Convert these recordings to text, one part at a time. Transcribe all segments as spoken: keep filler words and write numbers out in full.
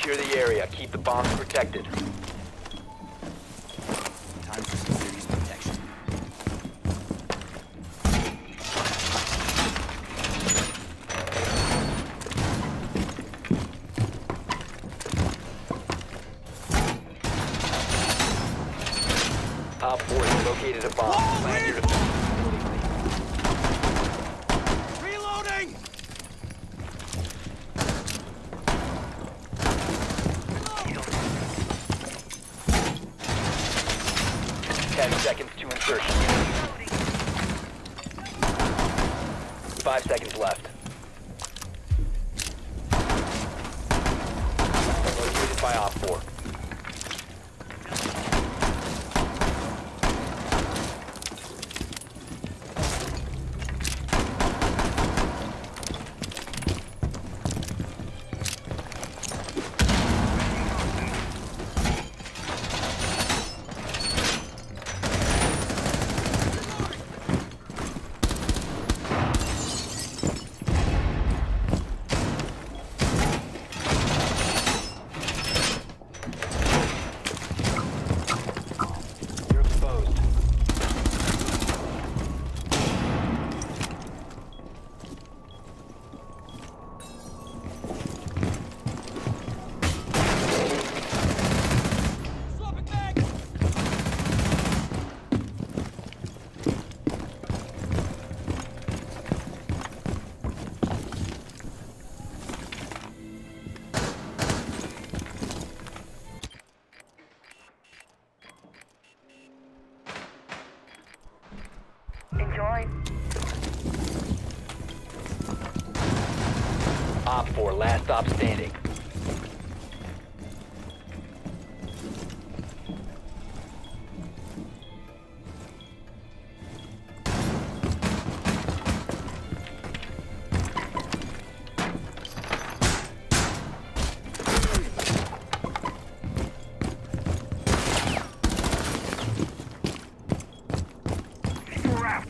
Secure the area. Keep the bombs protected. Time for some serious protection. Op four has located a bomb. Plan your defense. Reloading! Ten seconds to insertion. Five seconds left. Located by Op four. You're exposed. Swap it back! Enjoy. Op four, last stop standing. We're out.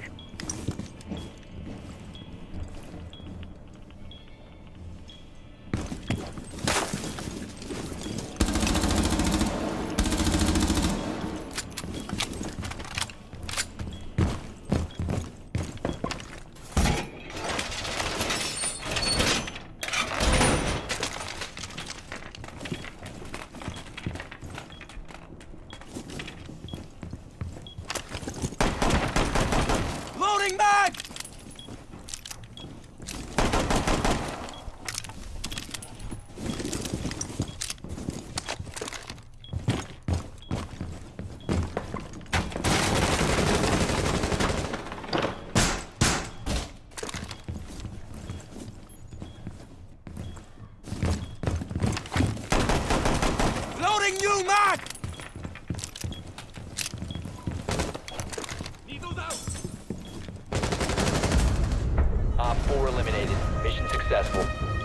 Loading back! Loading new mag! Needles out! Op four eliminated. Mission successful.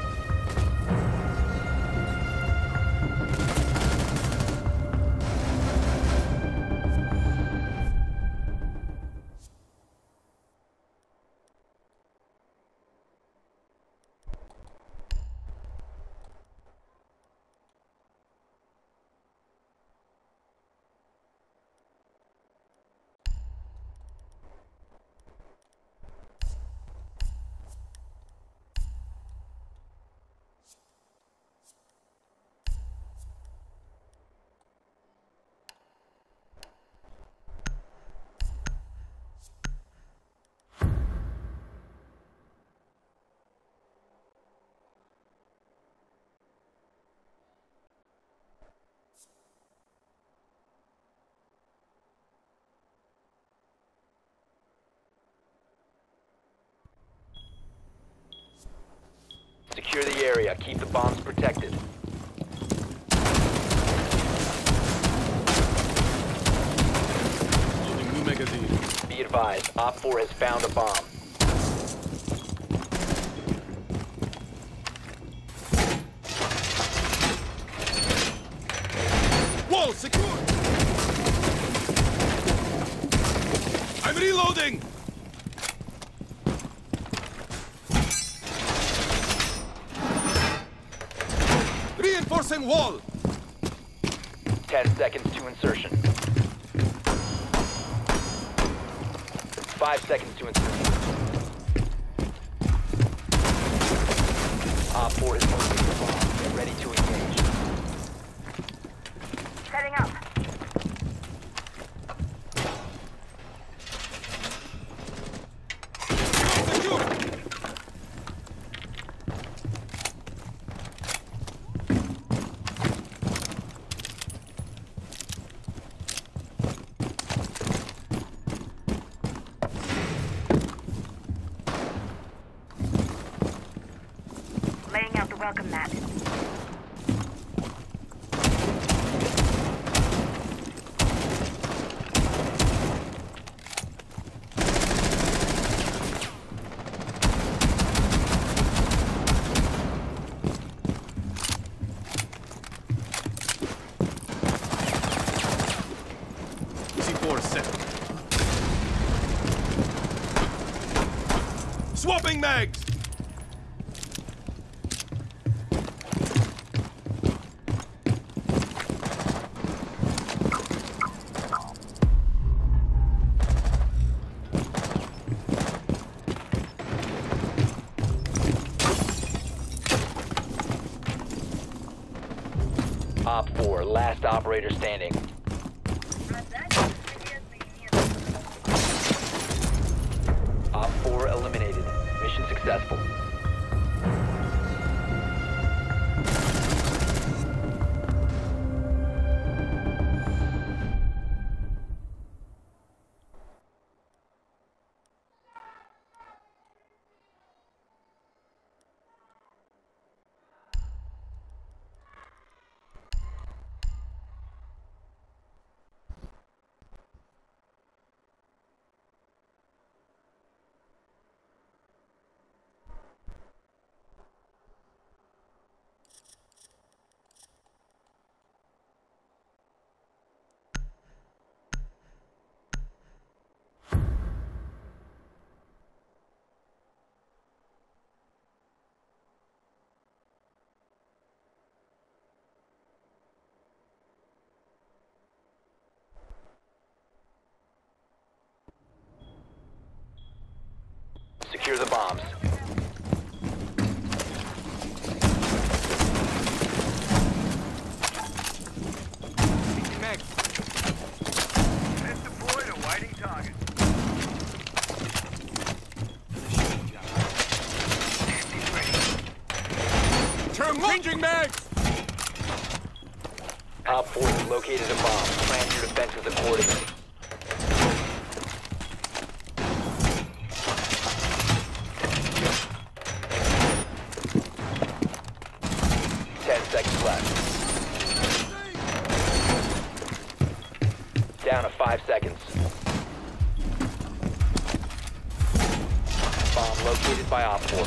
Secure the area. Keep the bombs protected. Loading new magazine. Be advised, Op four has found a bomb. Wall secure! I'm reloading! Reinforcements! Reinforcing wall! Ten seconds to insertion. Five seconds to insertion. Op four has located the bomb. Get ready to engage. Setting up. Secure! Laying out the welcome mat. C four set. Swapping mags! Op four, last operator standing. Op four eliminated. Mission successful. Secure the bombs. Max. Let's deploy to waiting target. Turn changing mags! Op four has located a bomb. Plan your defenses accordingly. Ten seconds left. Down to five seconds. Bomb located by Op four.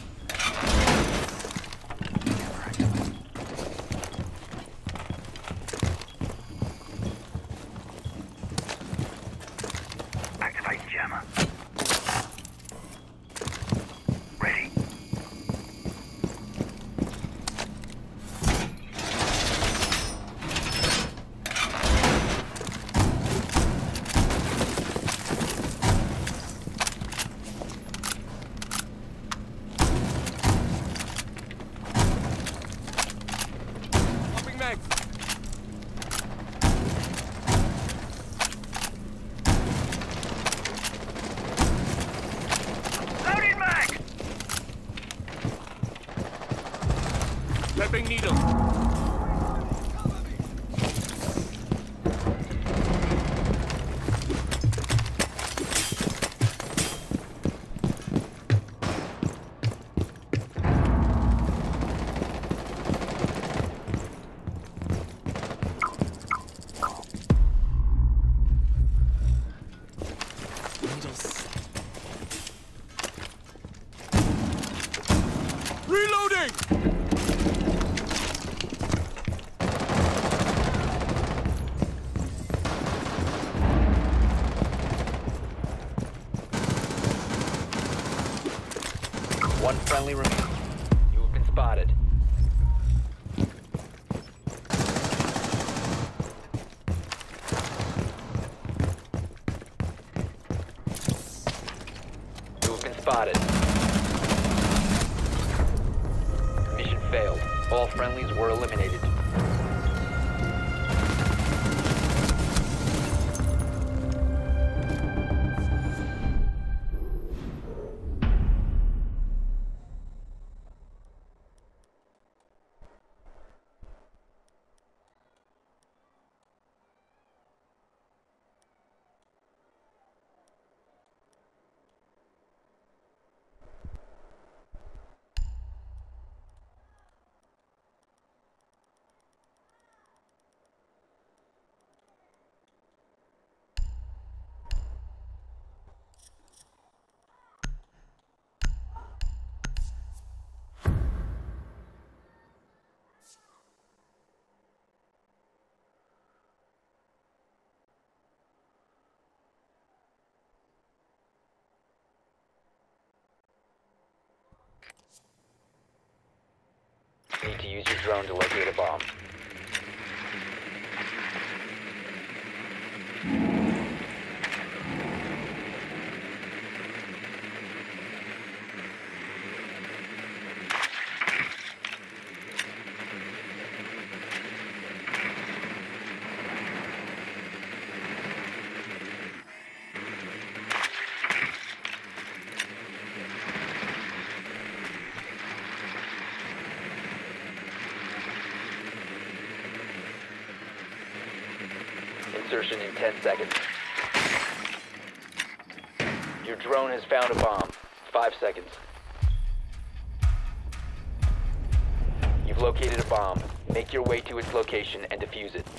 Activate jammer. Ready. Swapping mags. Loading mag! Pepping needle. Reloading! One friendly remaining. You have been spotted. spotted. Mission failed. All friendlies were eliminated. Need to use your drone to locate a bomb. Insertion in ten seconds. Your drone has found a bomb. Five seconds. You've located a bomb. Make your way to its location and defuse it.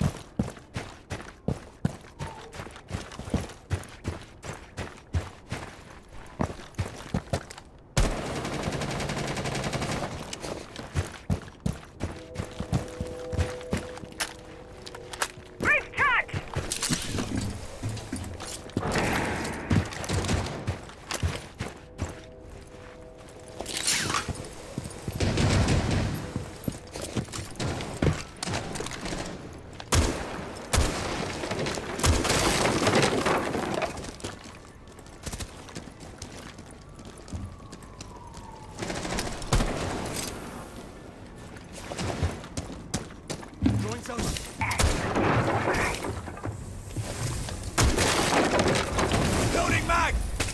Loading mag!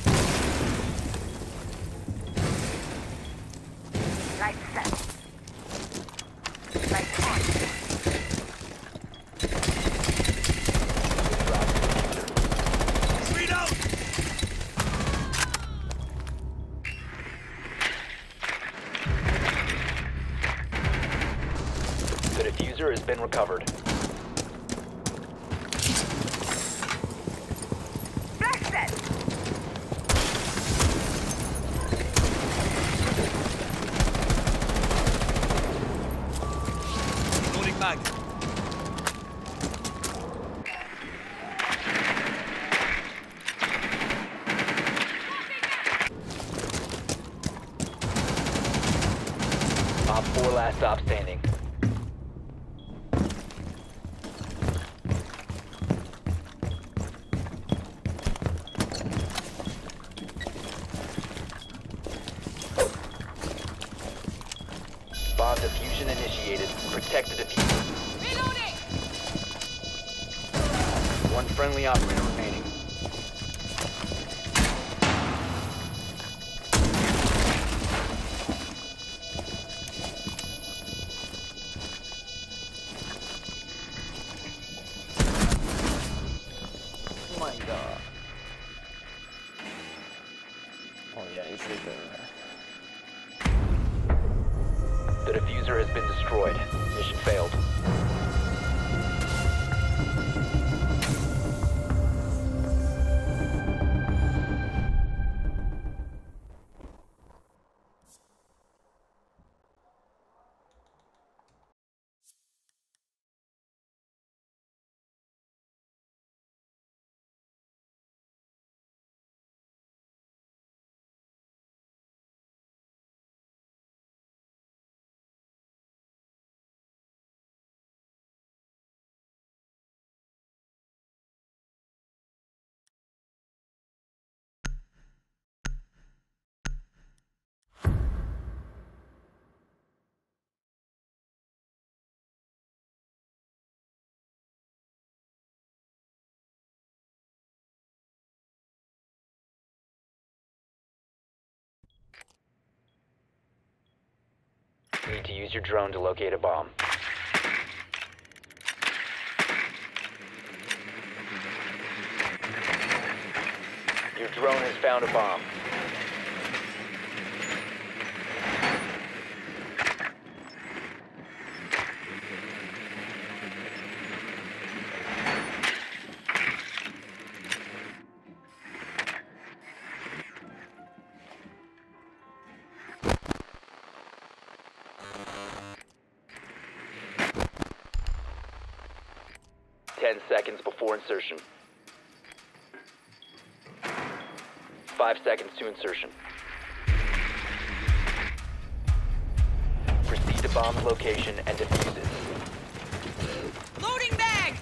Light set. Light on. Speed out! The diffuser has been recovered. Flash set. Loading mag. Op four last stop standing. Bomb diffusion initiated. Protect the diffuser. Reloading. One friendly operator remaining. Oh my god. Oh yeah, it's like the The diffuser has been destroyed. Mission failed. Need to use your drone to locate a bomb. Your drone has found a bomb. Ten seconds before insertion. Five seconds to insertion. Proceed to bomb's location and defuse it. Loading mag!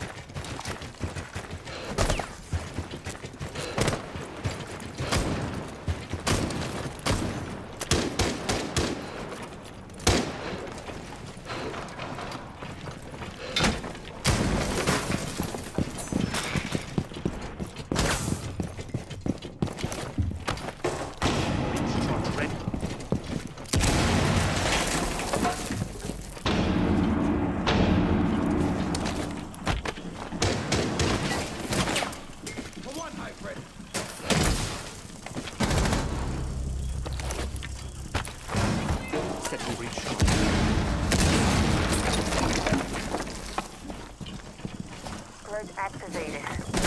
Grid activated.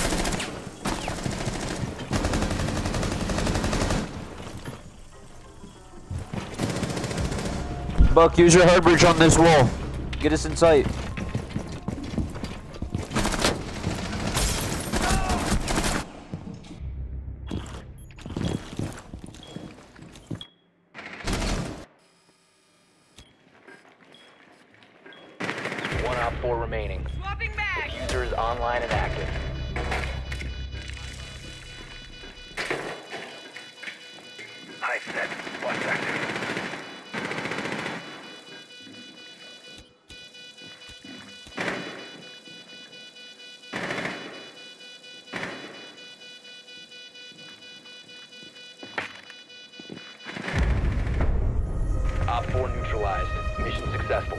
Buck, use your hard bridge on this wall. Get us in sight. One op four remaining. Swapping mag! Diffuser is online and active. High set. One second. Op four neutralized. Mission successful.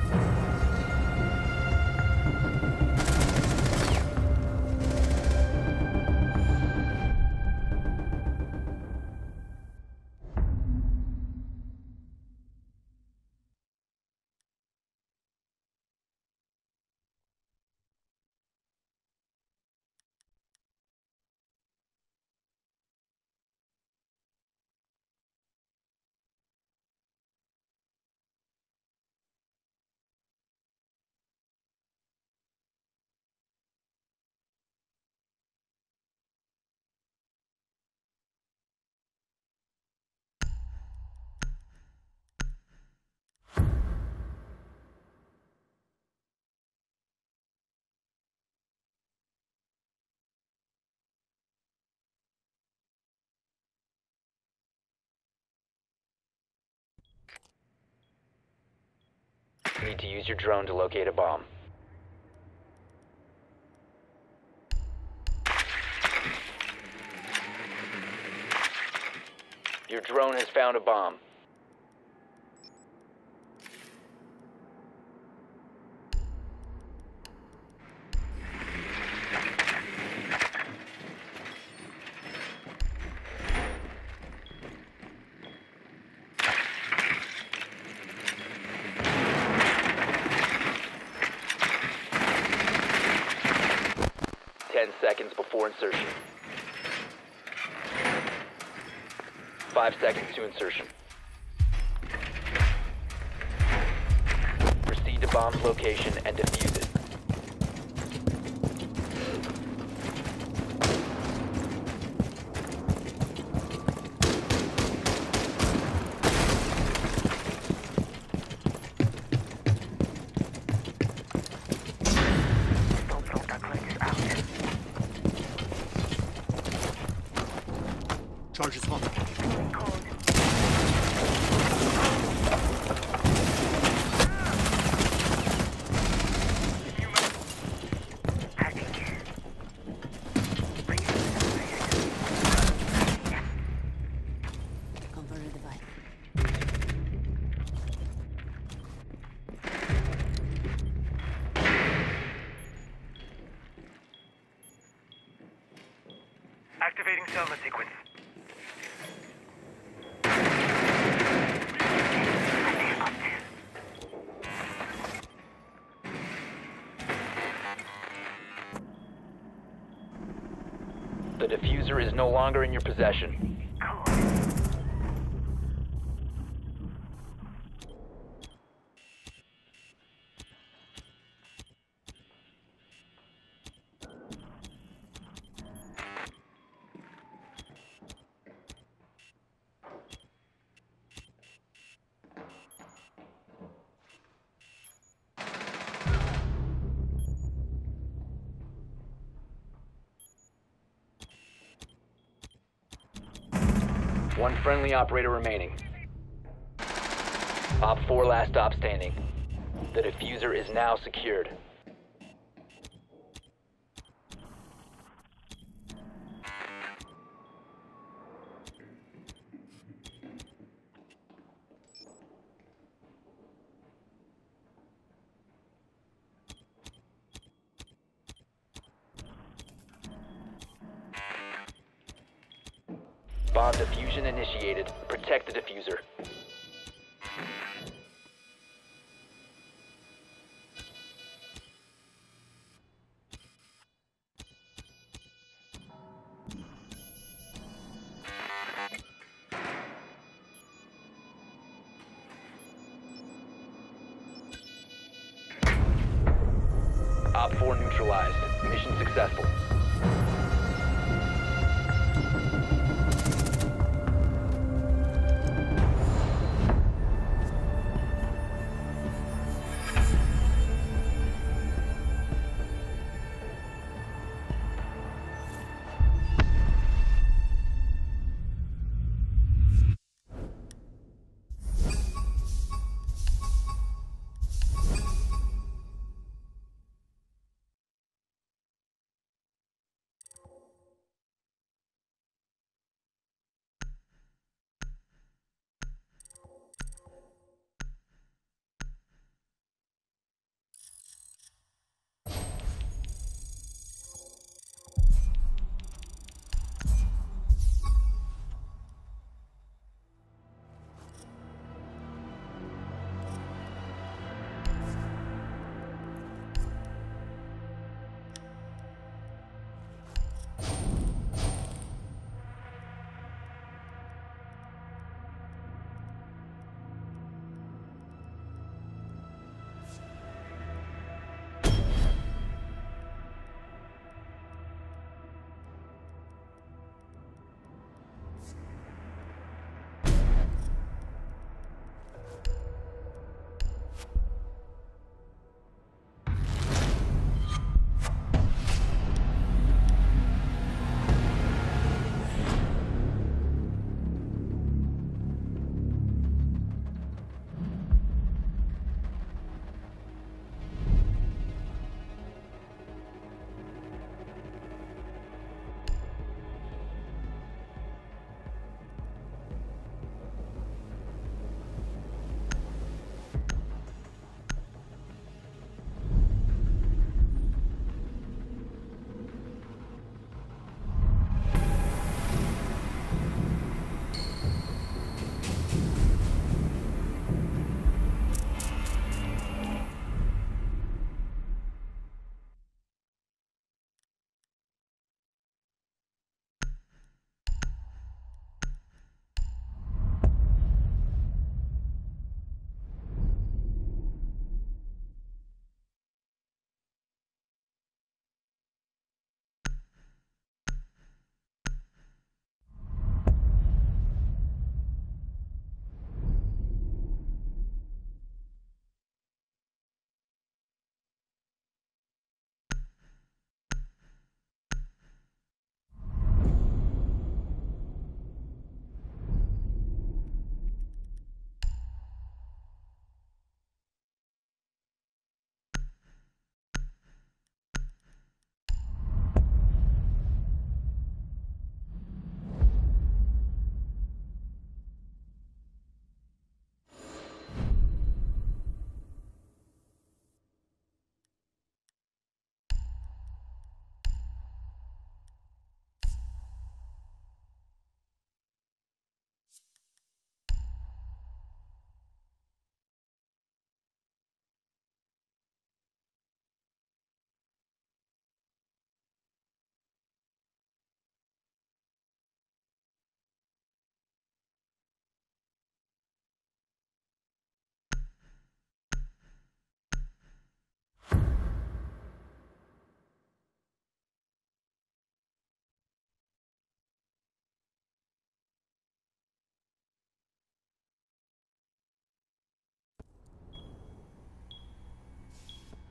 Need to use your drone to locate a bomb. Your drone has found a bomb. Ten seconds before insertion. Five seconds to insertion. Proceed to bomb's location and defuse it. Charges hot. Activating Selma sequence. The diffuser is no longer in your possession. One friendly operator remaining. Op four last stop standing. The diffuser is now secured. Bomb diffusion initiated. Protect the diffuser. Op four neutralized. Mission successful.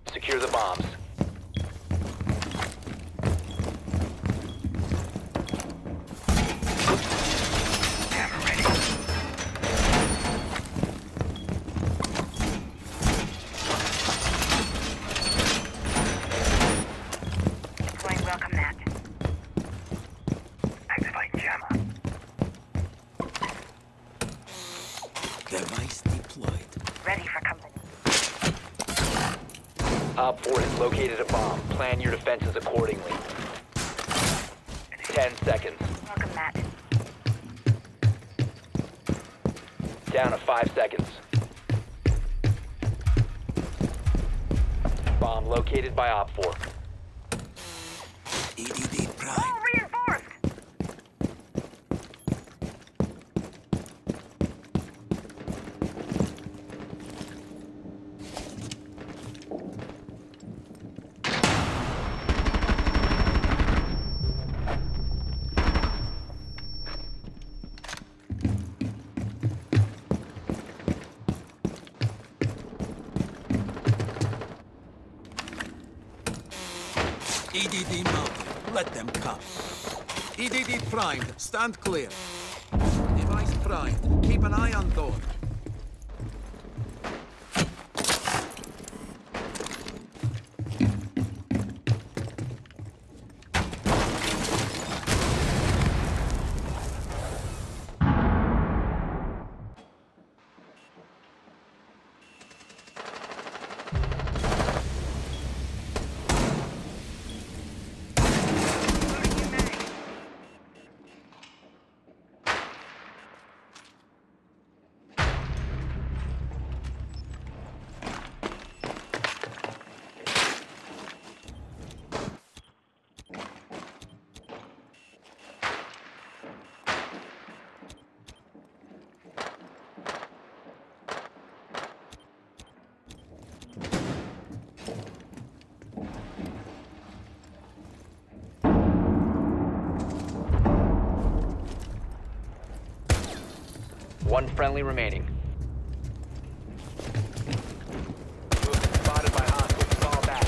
Secure the bombs. Deploying welcome mat. Activate jammer. Device deployed. Ready for company. Op four has located a bomb. Plan your defenses accordingly. Ten seconds. Welcome mat. Down to five seconds. Bomb located by Op four. E D D prime. Oh, reinforced! E D D mounted. Let them come. E D D primed. Stand clear. Device primed. Keep an eye on door. One friendly remaining. Movement spotted by hostiles. Fall back.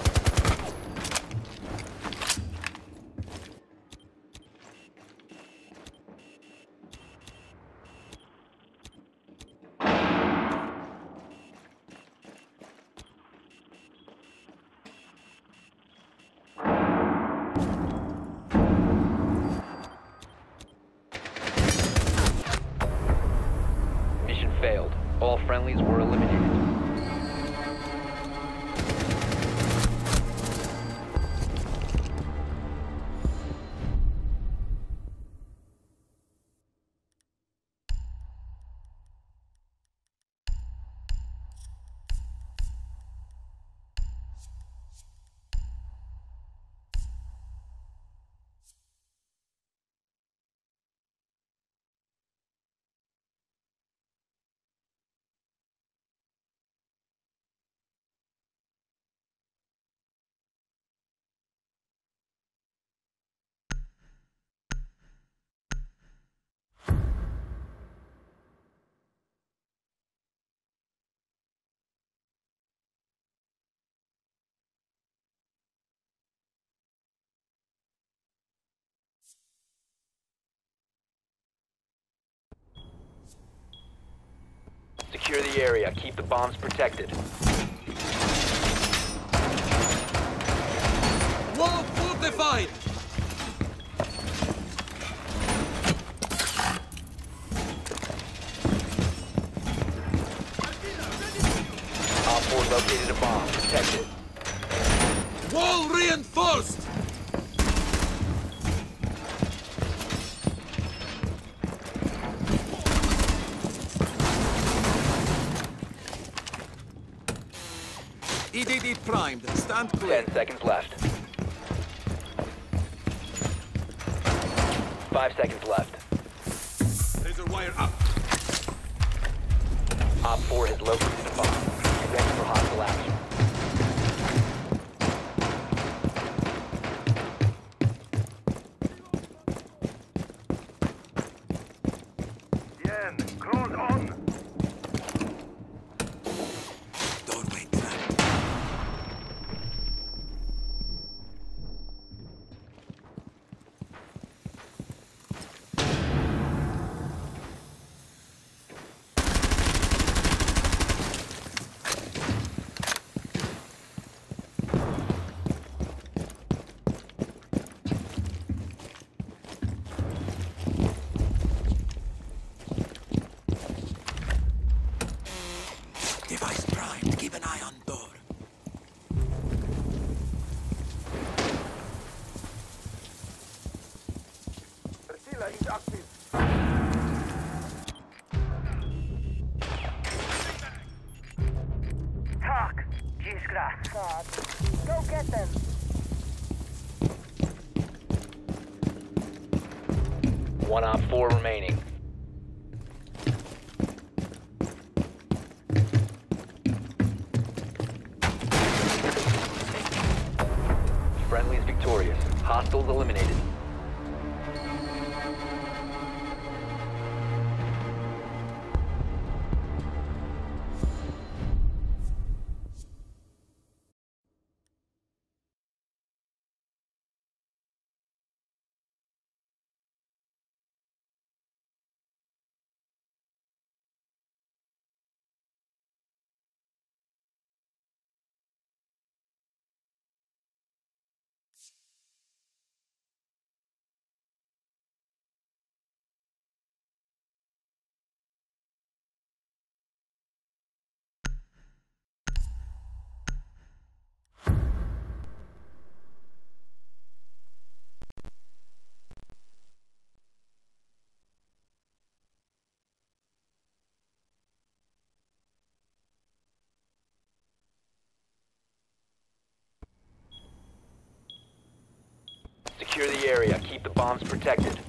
Mission failed. All friendlies were eliminated. Secure the area. Keep the bombs protected. Wall fortified! Op four located a bomb. Protect it. Wall reinforced! E D D primed. Stand clear. Ten seconds left. Five seconds left. Laser wire up. Op four has located a bomb. Be ready for hostile action. Yen, close on. Doorway trapped. Device primed. Keep an eye on door. Versila is active. Talk. Jiskra. Go get them. One op four remaining. Friendly's victorious. Hostiles eliminated. Secure the area. Keep the bombs protected.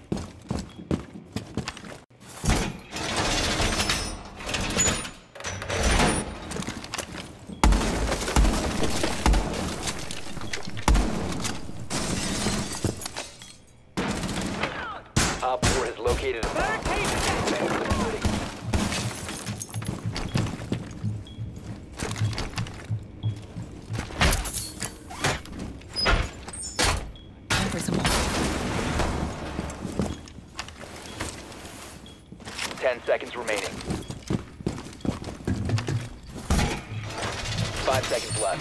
Op four has located a bomb. Ten seconds remaining. Five seconds left.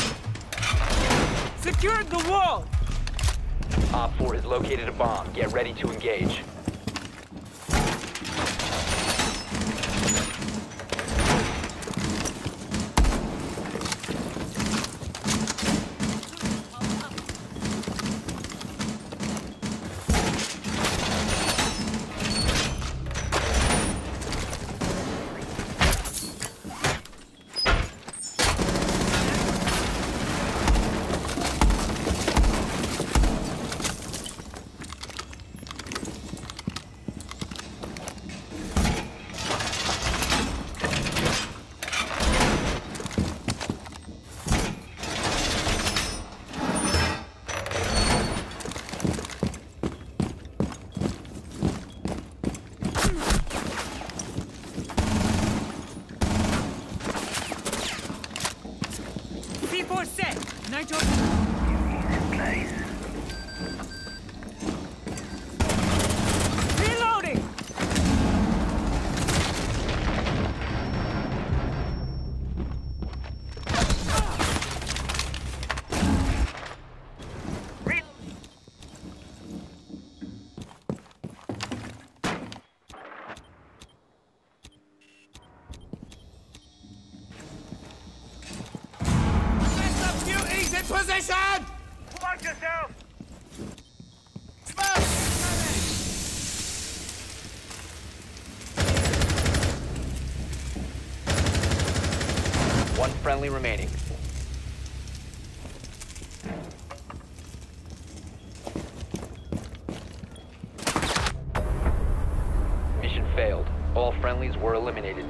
Secured the wall! Op four has located a bomb. Get ready to engage. C four set. Nitro. Reloading. Beauties in position! Watch yourself! Smoke! One friendly remaining. Mission failed. All friendlies were eliminated.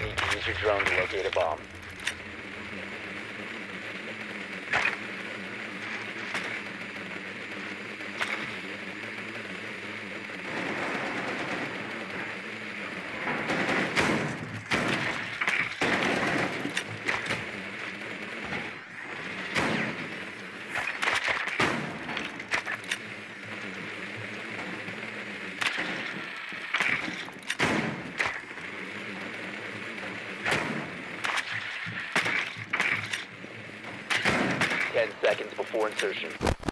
Need to use your drone to locate a bomb. Ten seconds before insertion.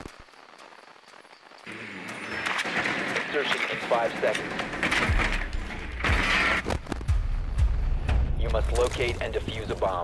Insertion in five seconds. You must locate and defuse a bomb.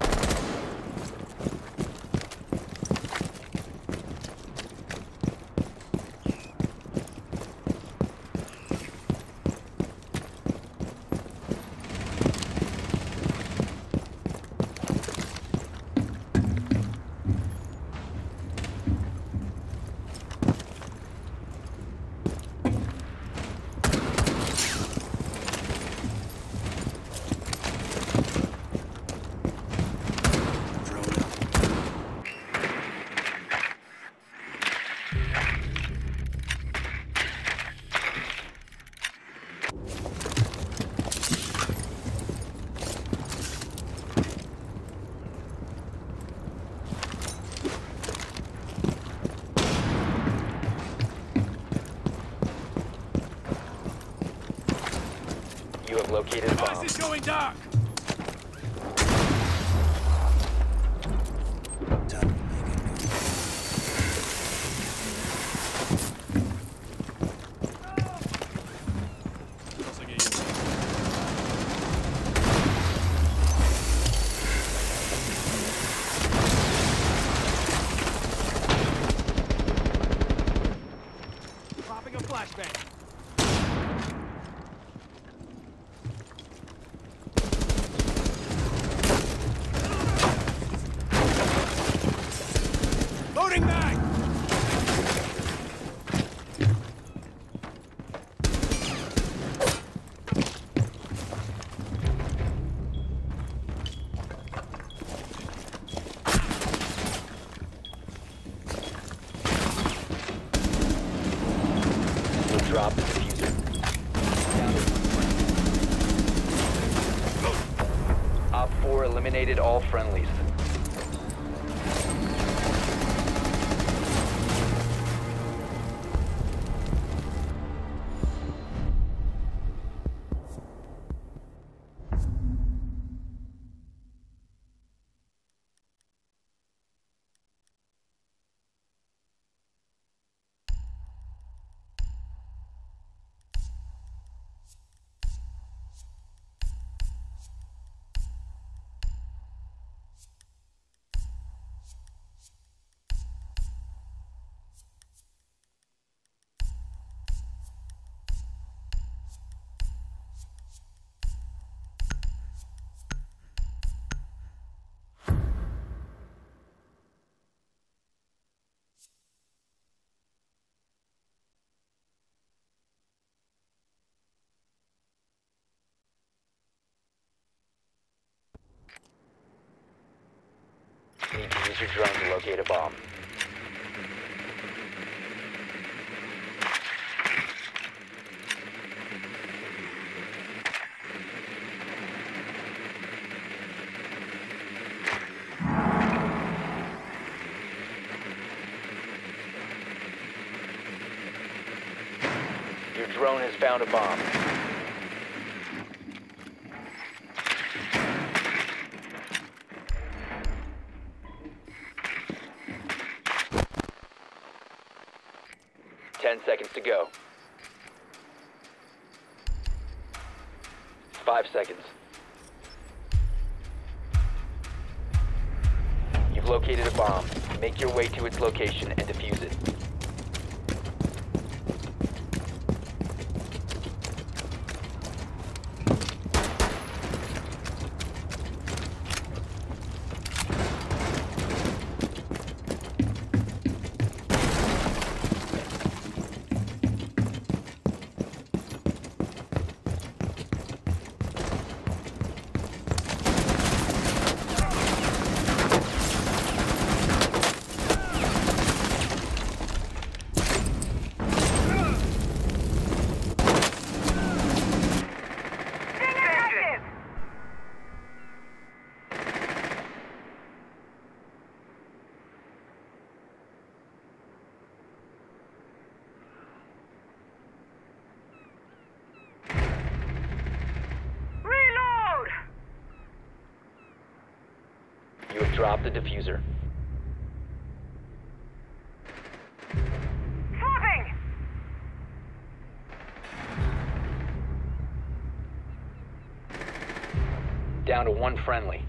You have located a bomb. Why is this going dark? Popping a flashbang. Loading mag! You'll drop the diffuser. Down to one friendly. Op four eliminated all friendlies. Need to use your drone to locate a bomb. Your drone has found a bomb. Ten seconds to go. Five seconds. You've located a bomb. Make your way to its location and defuse it. Drop the diffuser. Swapping! Down to one friendly.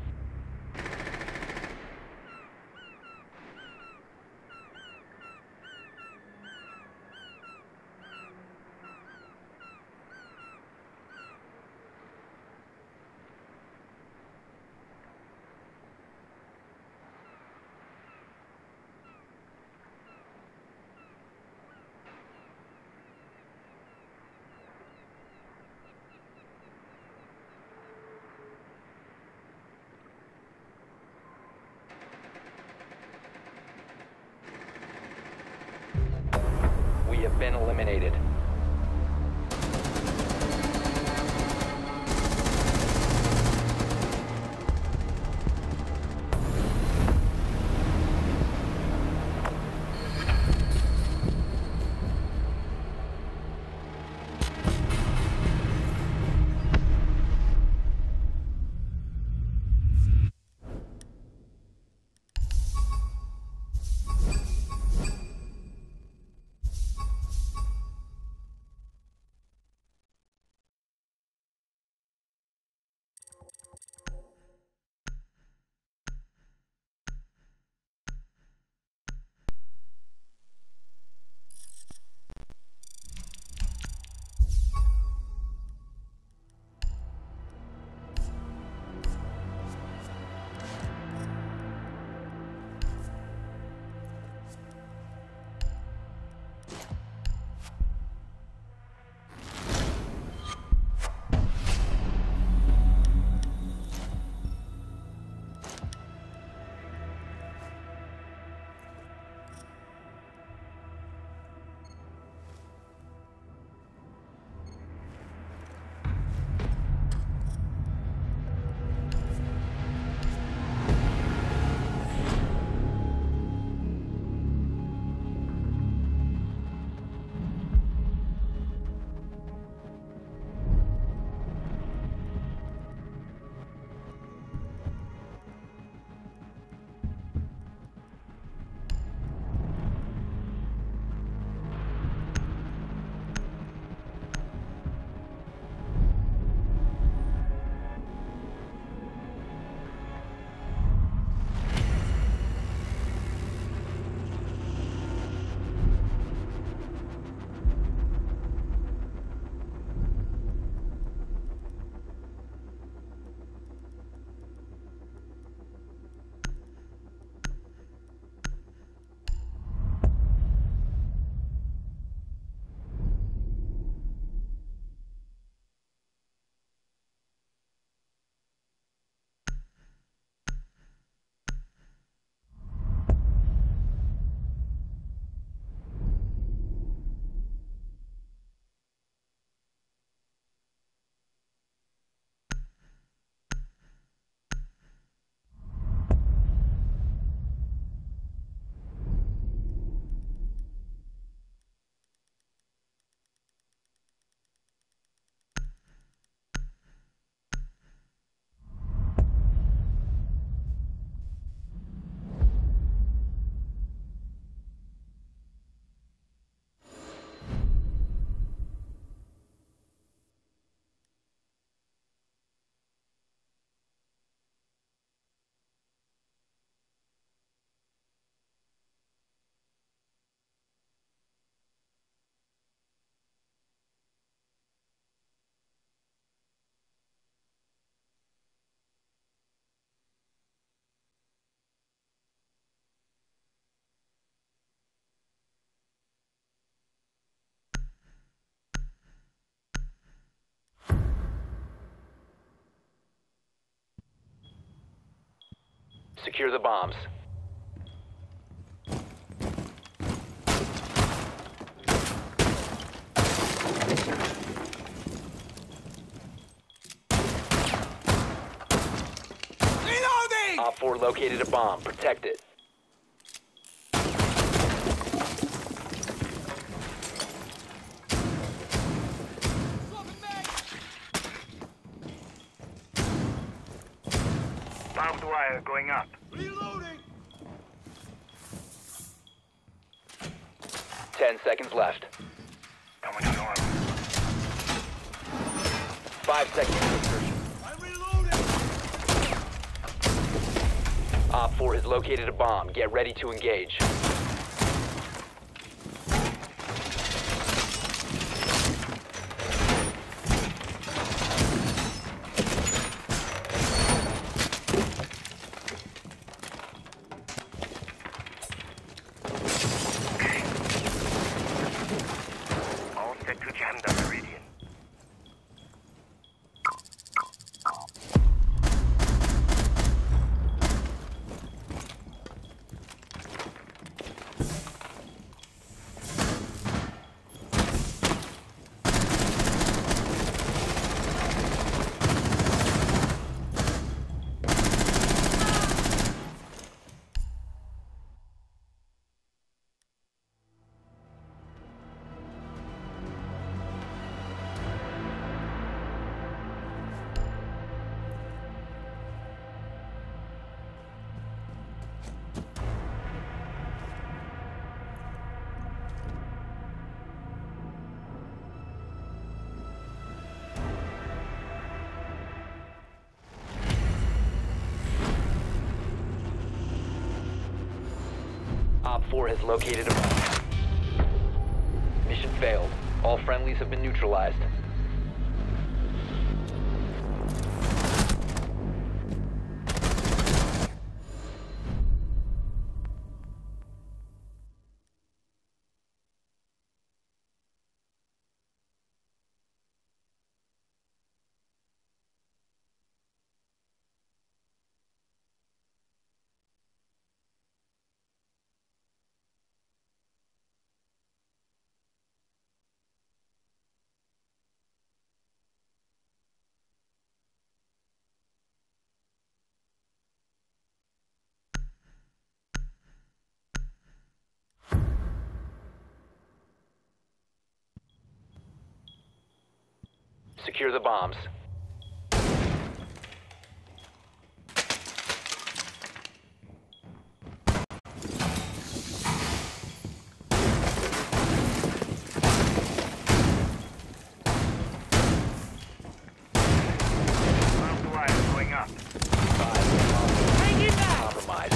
We have been eliminated. Secure the bombs. Reloading! Op four located a bomb. Protect it. Barbed wire going up. Reload! Ten seconds left. Coming to north. Five seconds to insertion. I'm reloading! Op four has located a bomb. Get ready to engage. All set to jam the meridian. Op four has located a bomb. Mission failed. All friendlies have been neutralized. Secure the bombs. Bomb wire going up. Five. Hang in there! Compromised.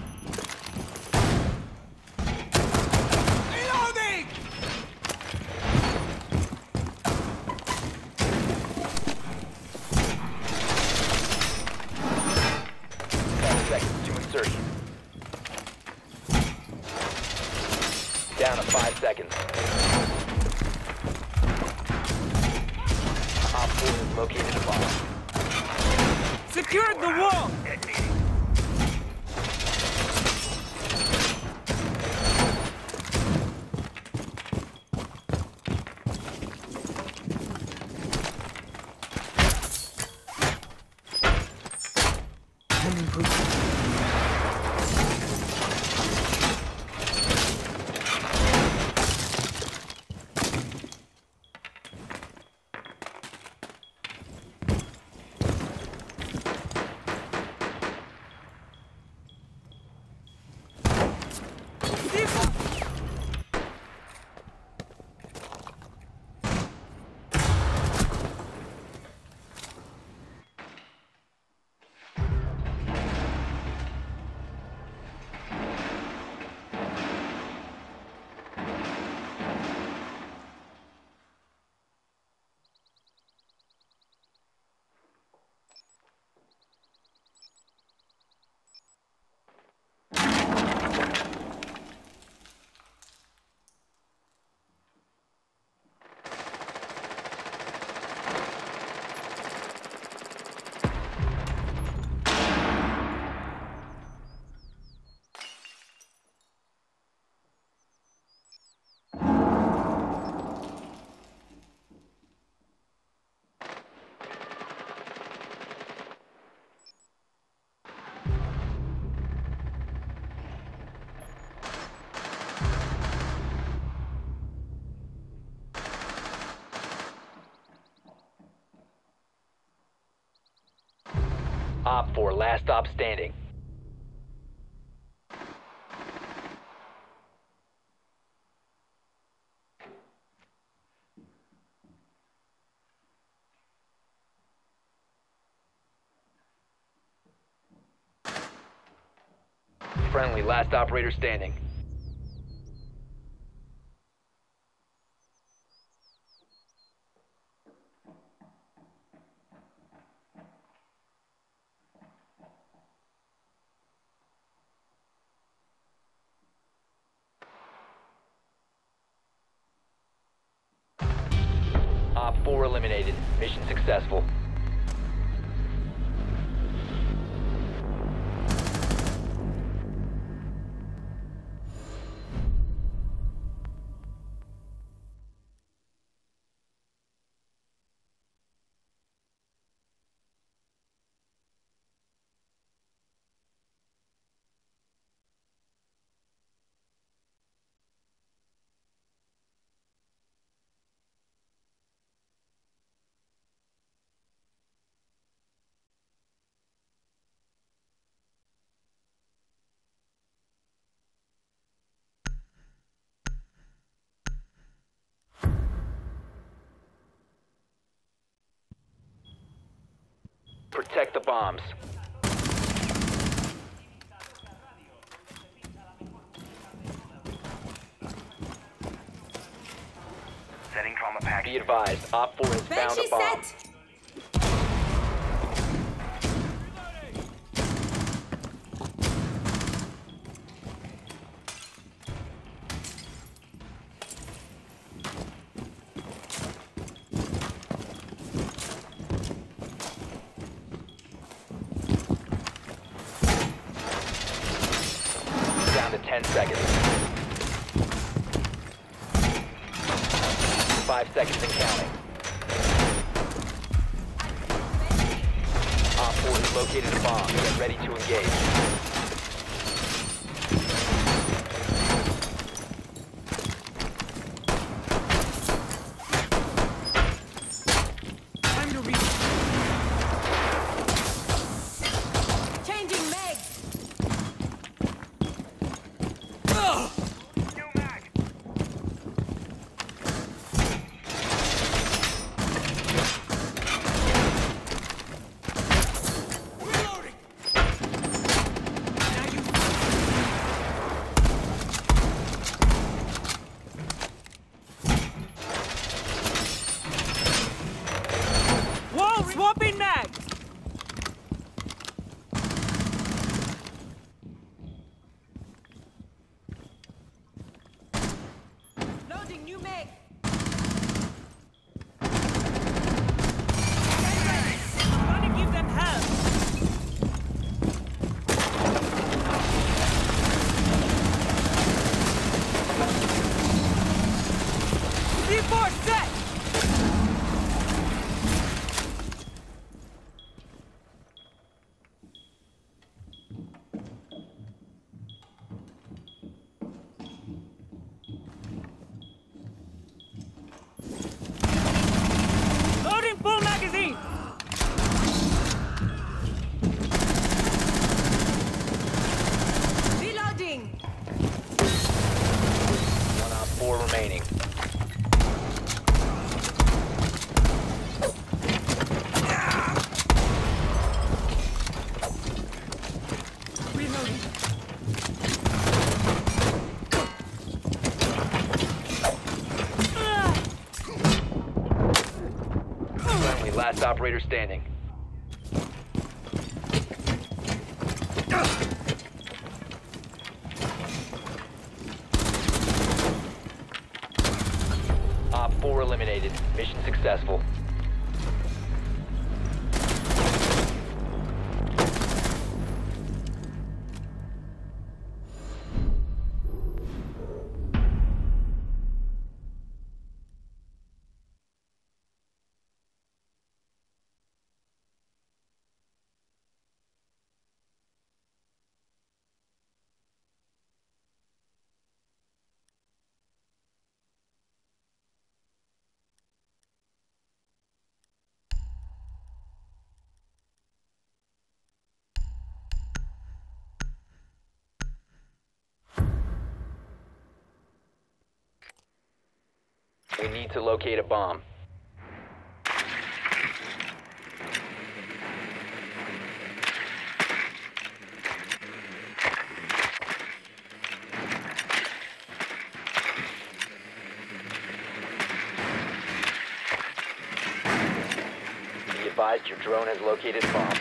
Reloading! Ten seconds to insertion. Down to five seconds. Op four has located a bomb. Secured the wall! Detonating. Op four, last stop standing. Friendly, last operator standing. Op four eliminated. Mission successful. Protect the bombs. Setting trauma package. Be advised, Op four has found a bomb. Down to ten seconds. Five seconds and counting. Op four has located a bomb. Get ready to engage. Time to reach. Changing meg. New mag. Reloading! Now you. Whoa! Swapping mags. Loading new meg. I'm gonna give them hell. C four set. Loading full magazine. Reloading. One Op four remaining. Reloading. Friendly, last operator standing. Op four eliminated. Mission successful. We need to locate a bomb. advised, your drone has located a bomb.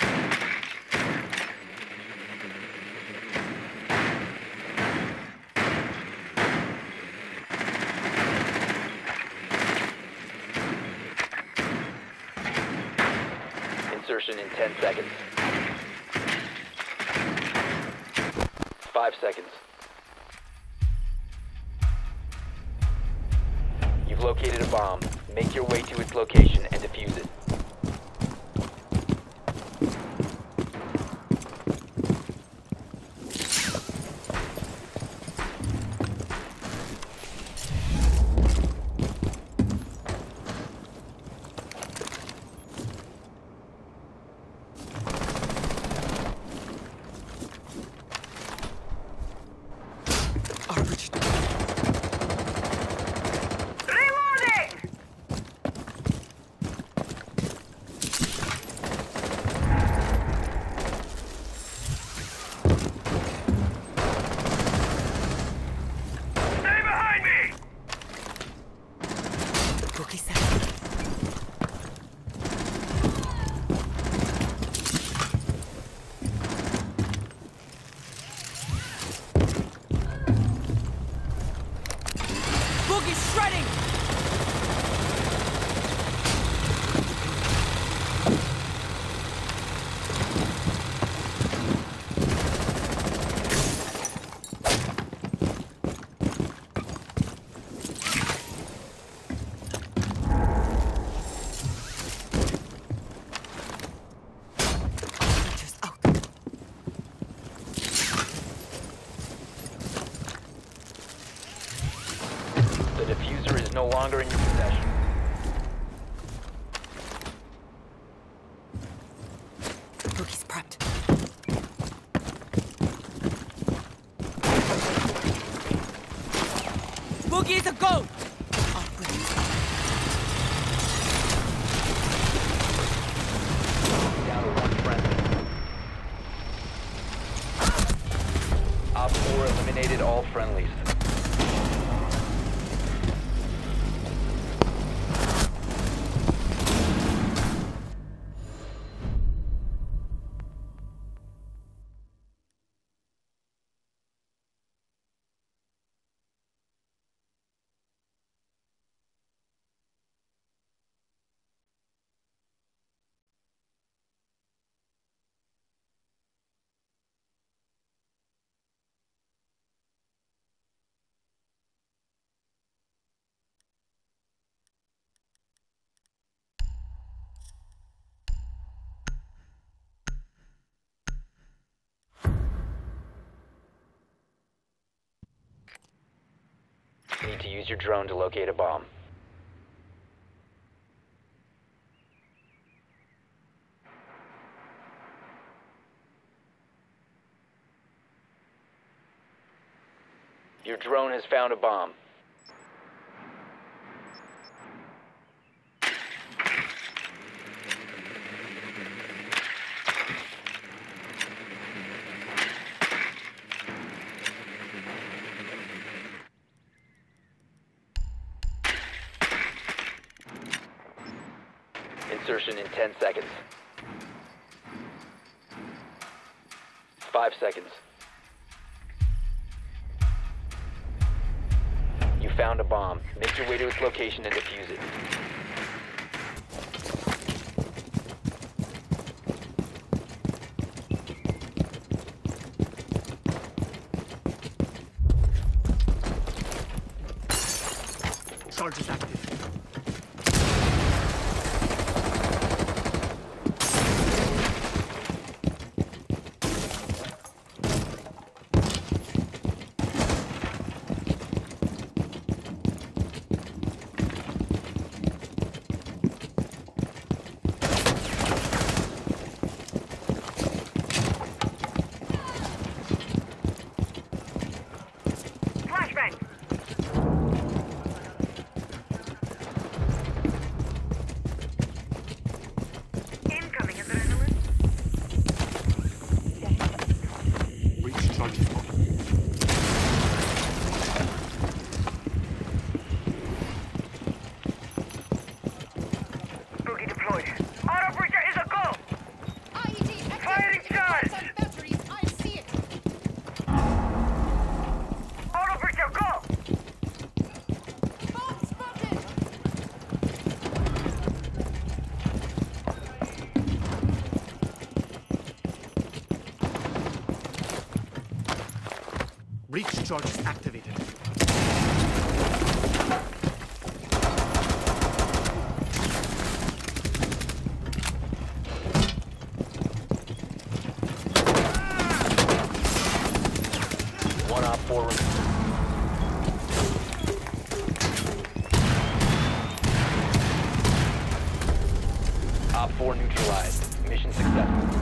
Insertion in ten seconds. Five seconds. You've located a bomb. Make your way to its location and defuse it. The diffuser is no longer in your possession. Boogie's prepped. Boogie's a go! Down to one friendly. Op four eliminated all friendlies. You need to use your drone to locate a bomb. Your drone has found a bomb. Insertion in ten seconds. Five seconds. You found a bomb. Make your way to its location and defuse it. Charges active. Charges activated. One op four remaining. Op four neutralized. Mission successful.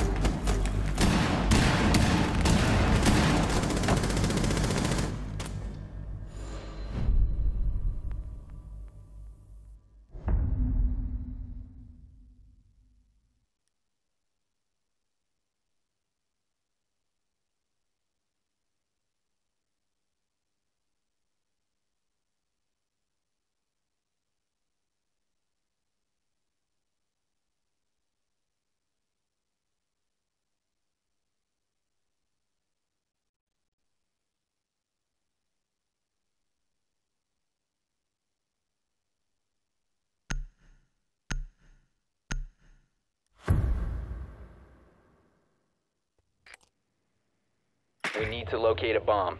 We need to locate a bomb.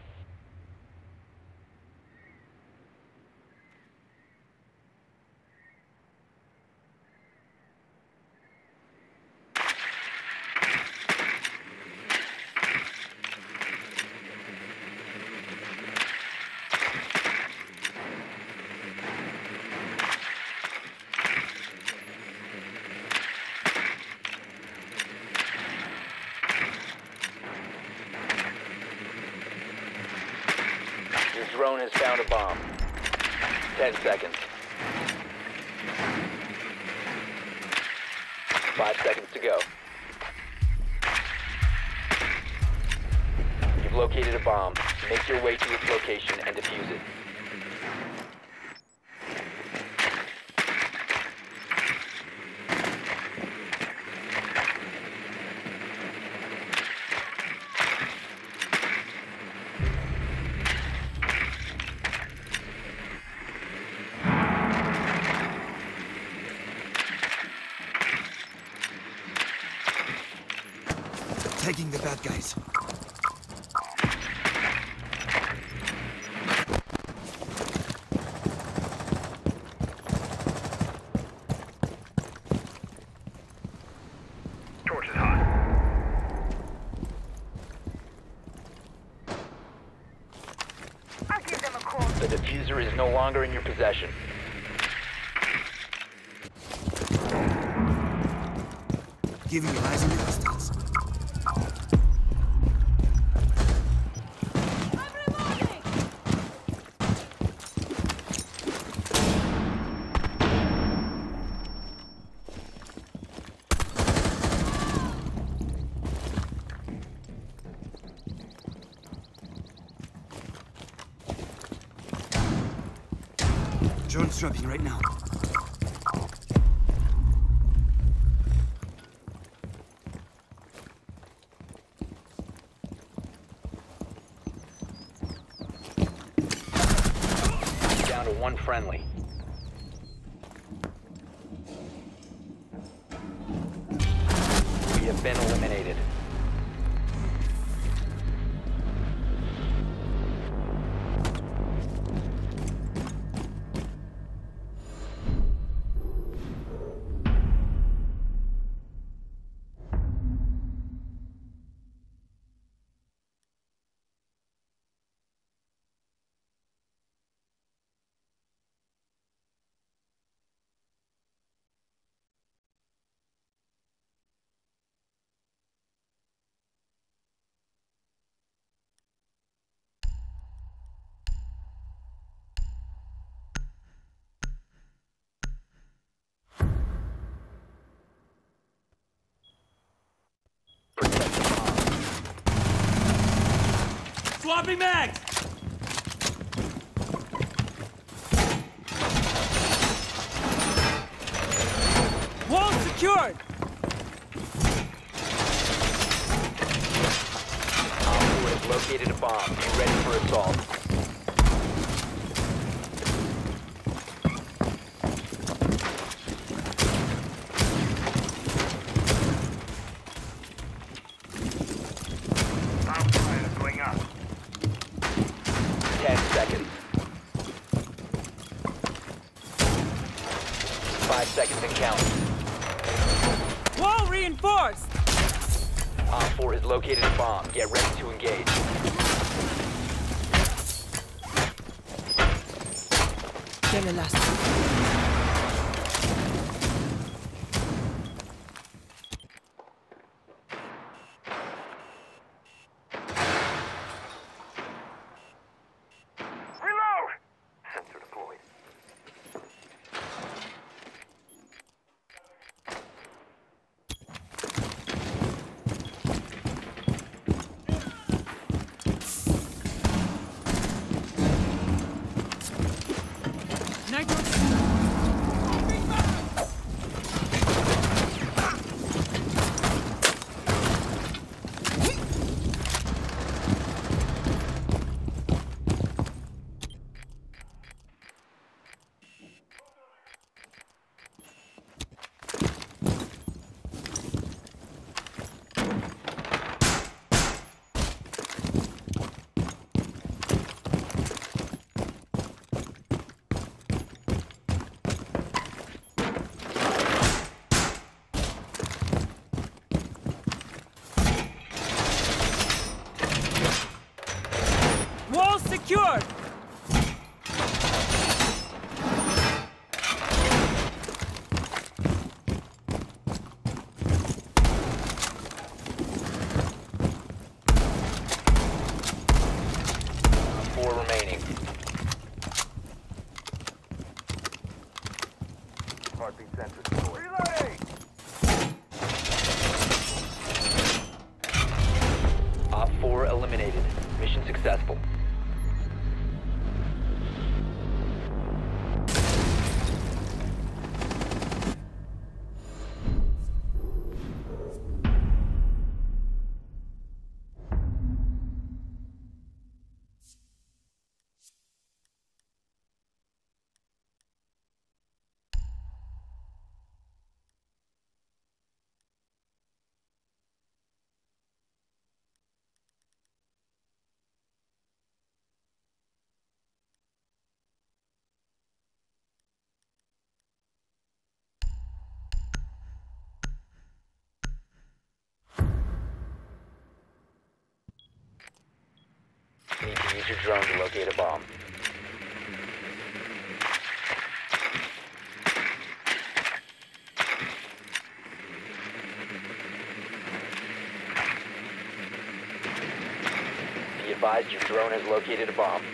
Your drone has found a bomb. Ten seconds. Five seconds to go. You've located a bomb. Make your way to its location and defuse it. Taking the bad guys. Torch is hot. I'll give them a call. The diffuser is no longer in your possession. Giving you eyes on the distance. Drone's dropping right now. Down to one friendly. We have been eliminated. Swapping mags! Wall secured! Op four has located a bomb. Be ready for assault. Bomb fire going up. Five seconds and counting. Wall reinforced! Op four has located a bomb. Get ready to engage. Quel est l'astre? Reload! Sensor deployed. Wall secured! Four remaining. Heartbeat sensor deployed. Reloading! Op four eliminated. Mission successful. You need to use your drone to locate a bomb. Be advised your drone has located a bomb.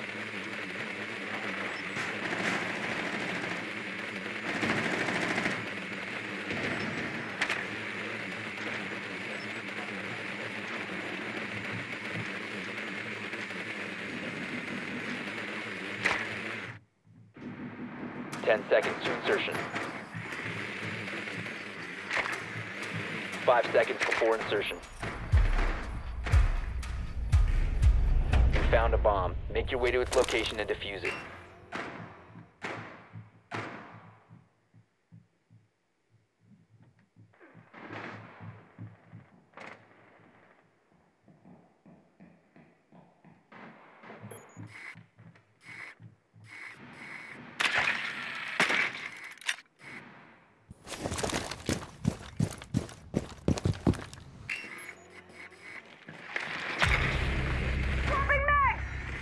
Ten seconds to insertion. Five seconds before insertion. You found a bomb. Make your way to its location and defuse it. Moving mag!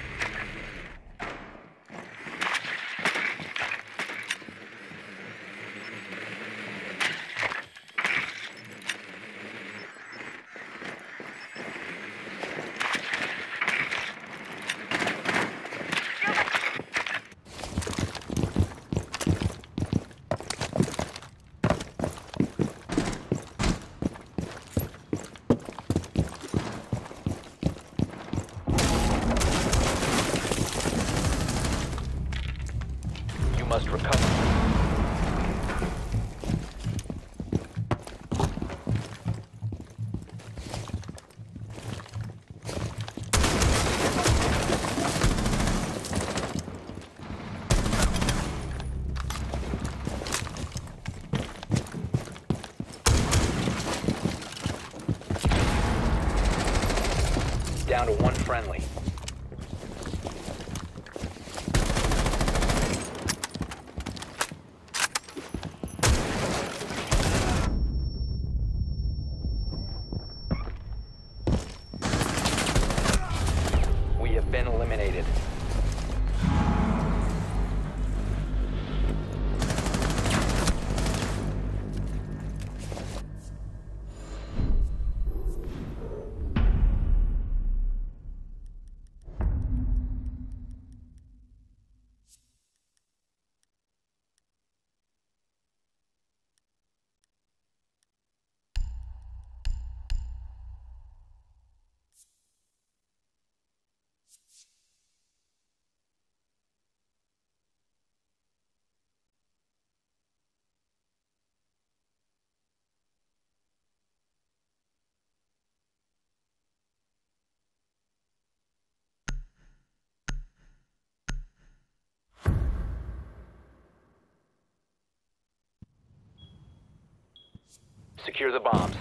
You must recover. Down to one friendly. Secure the bombs.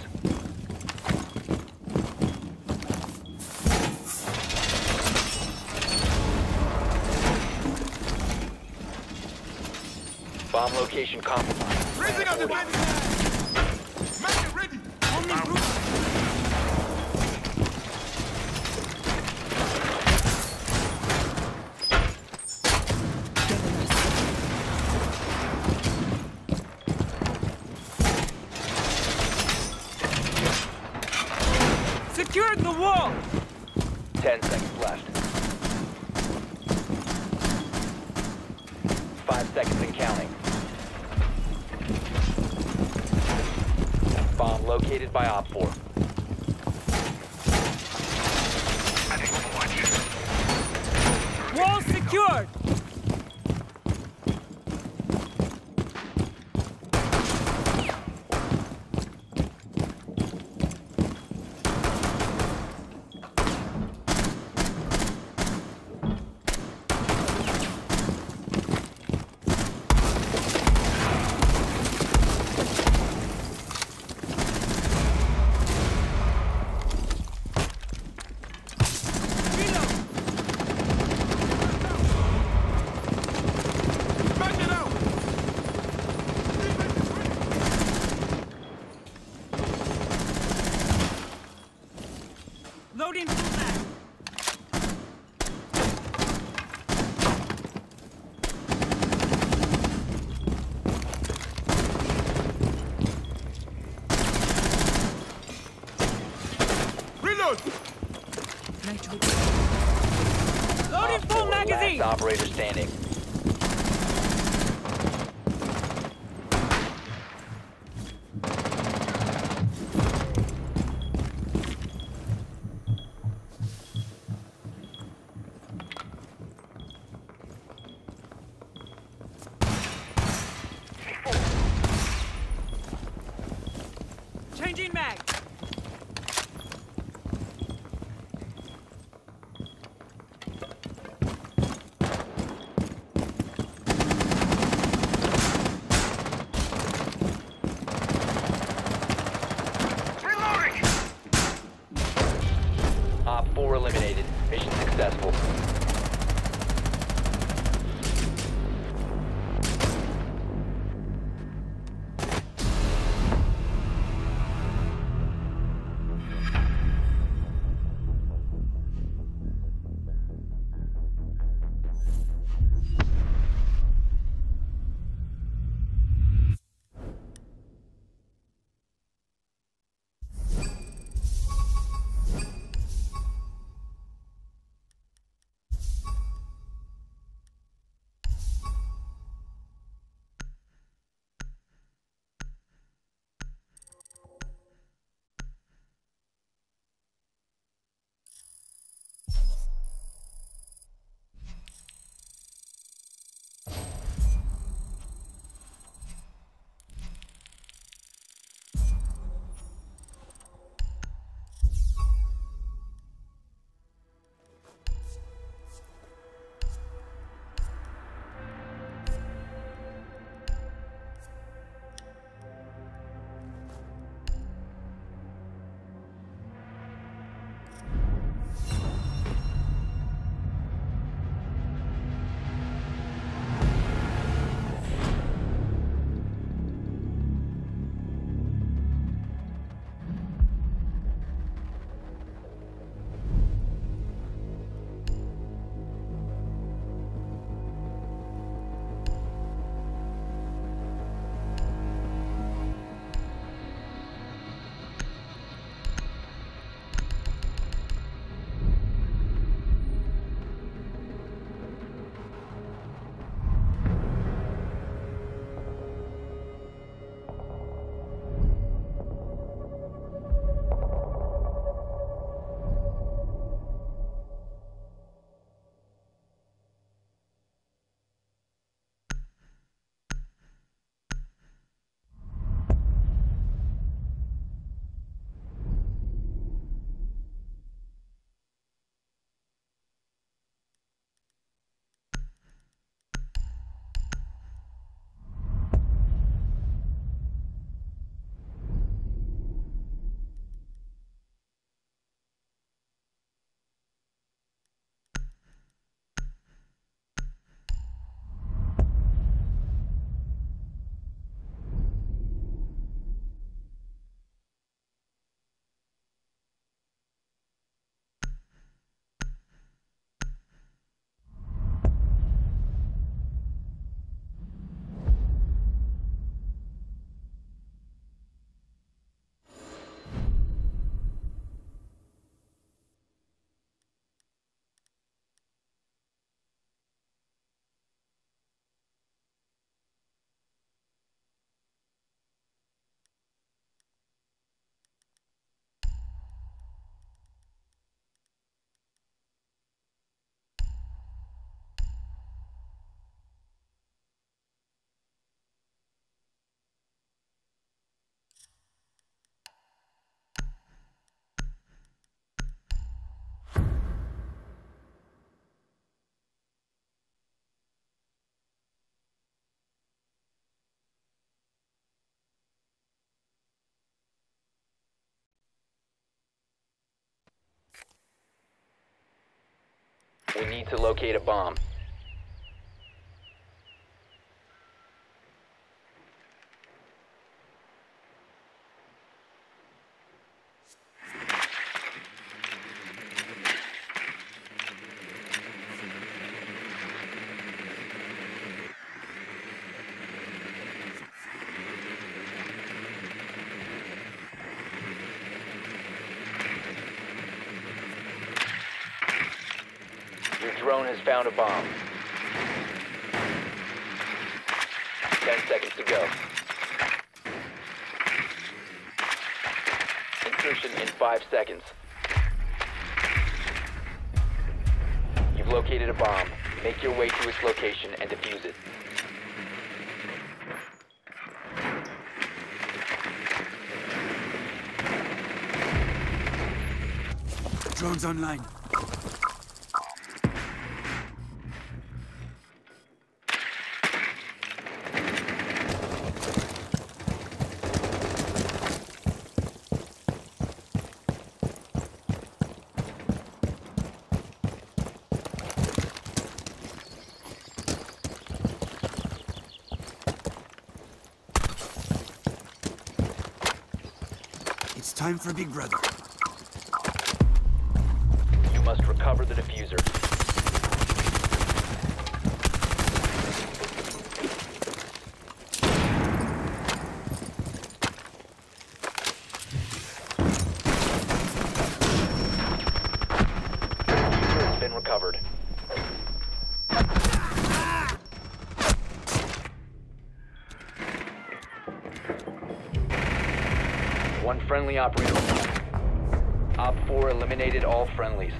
Bomb location compromised. Raising up the Plan Make it ready! Secured the wall! Ten seconds left. Five seconds and counting. Bomb located by Op four. Wall secured! Loading full mag. Reload! Loading full magazine! Last operator standing. Changing mag! We need to locate a bomb. Your drone has found a bomb. Ten seconds to go. Insertion in five seconds. You've located a bomb. Make your way to its location and defuse it. Drone's online. It's time for Big Brother. You must recover the diffuser. The diffuser has been recovered. One friendly operator. Op four eliminated all friendlies.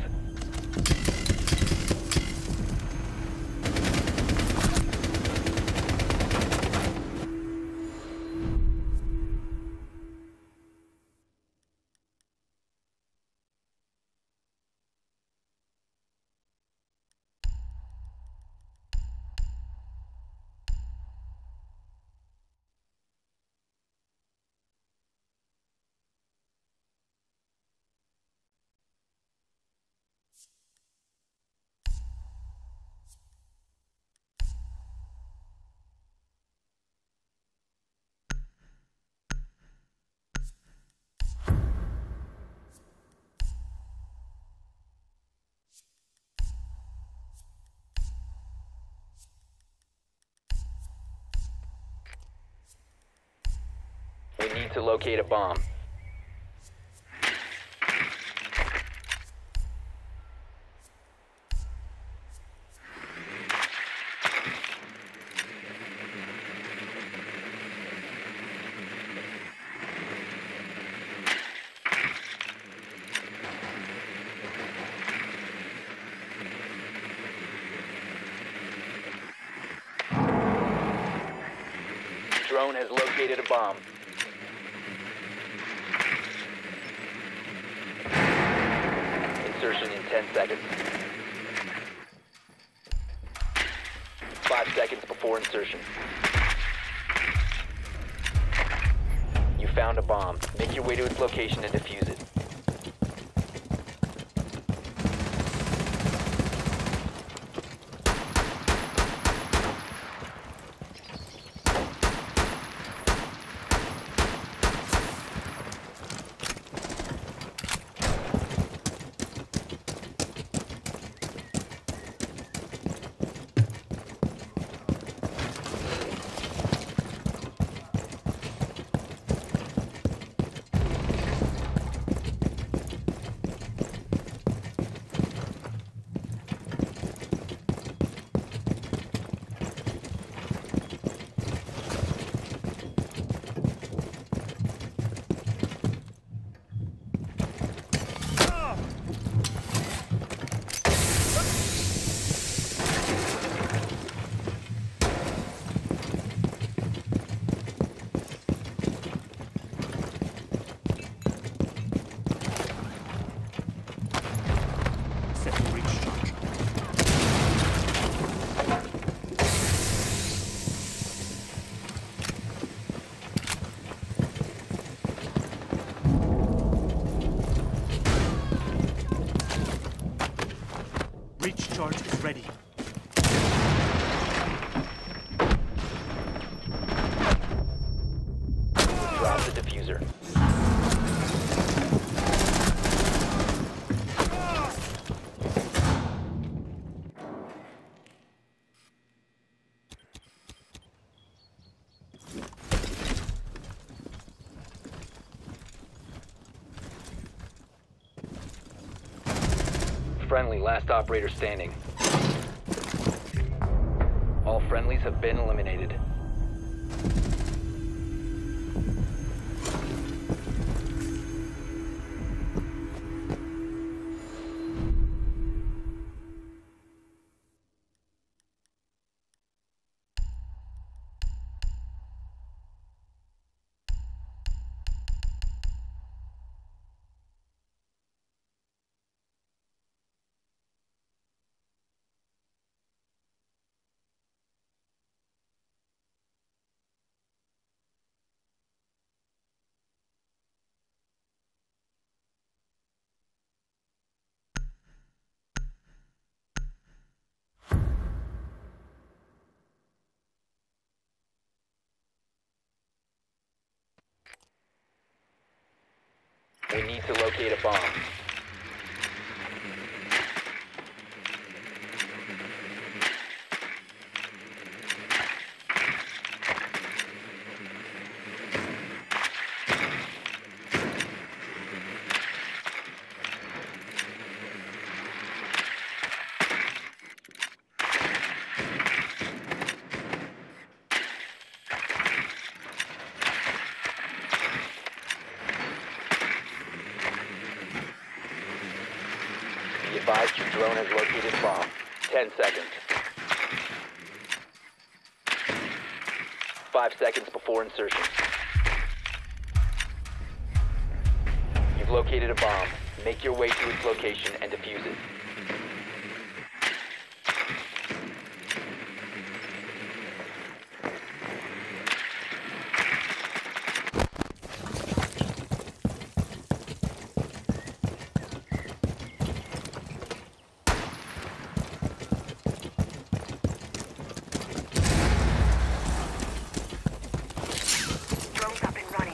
We need to locate a bomb. Drone has located a bomb. Insertion in ten seconds. Five seconds before insertion. You found a bomb. Make your way to its location and defuse it. friendly, last operator standing. All friendlies have been eliminated. We need to locate a bomb. Be advised your drone has located a bomb. Ten seconds. Five seconds before insertion. You've located a bomb. Make your way to its location and defuse it. Drones up and running.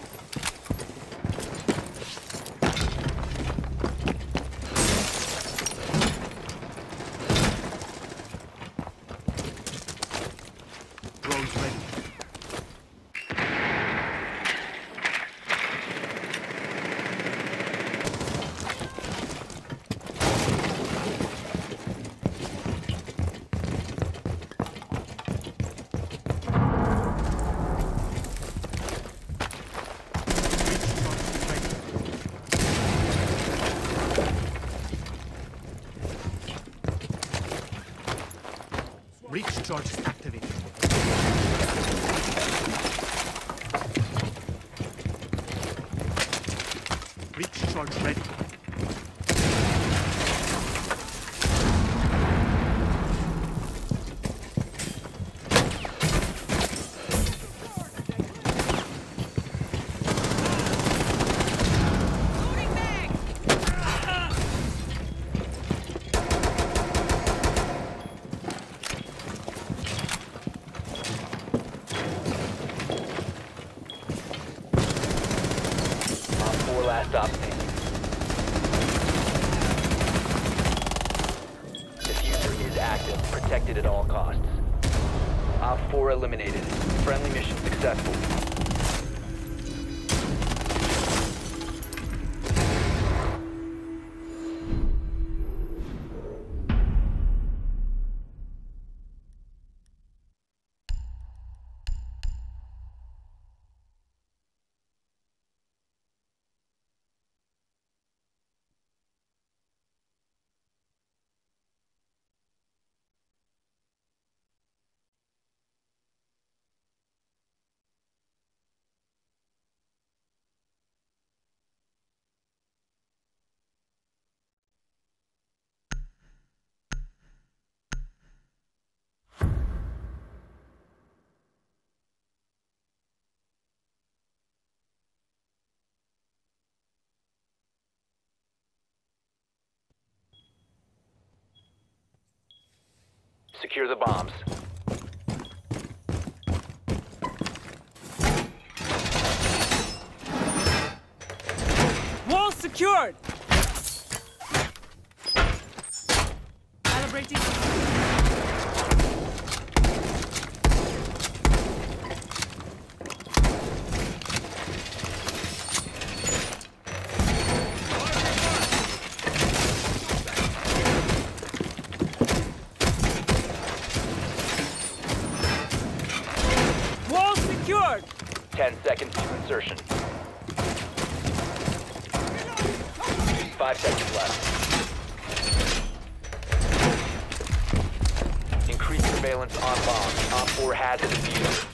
Drones ready. Reach charges activated. Reach charge ready. Loading mag! Op four last stop standing. Diffuser is active, protected at all costs. Op four eliminated. Friendly mission successful. Secure the bombs. Wall secured! Calibrating. secured. Ten seconds to insertion. Five seconds left. Increased surveillance on bomb. Op four has a diffuser.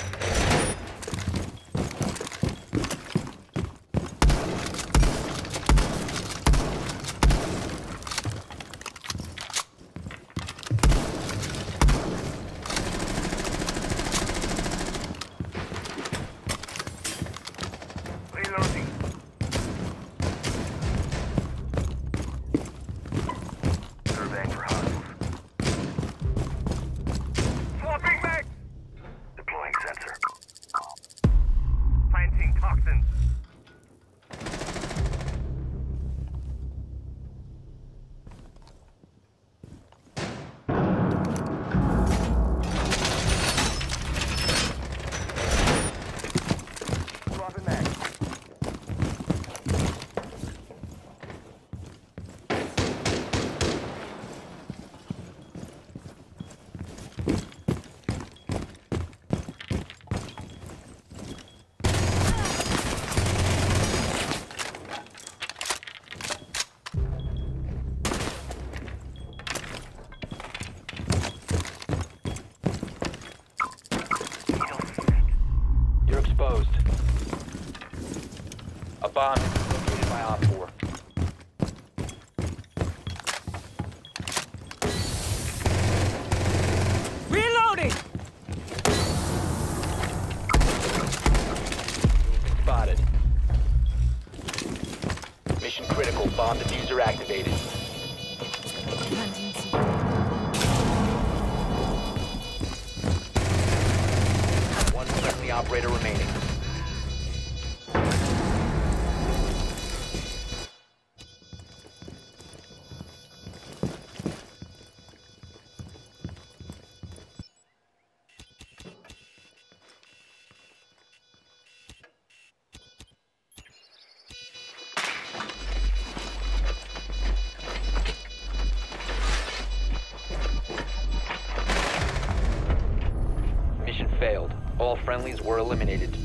Reloading. Surveying for hostiles. Swapping mag! Deploying sensor. Planting toxins. Swapping mag. You're exposed. A bomb is located by Op four. Reloading. Movement spotted. Mission critical. Bomb diffuser activated. Planting seed. One friendly operator remaining. Mission failed. All friendlies were eliminated.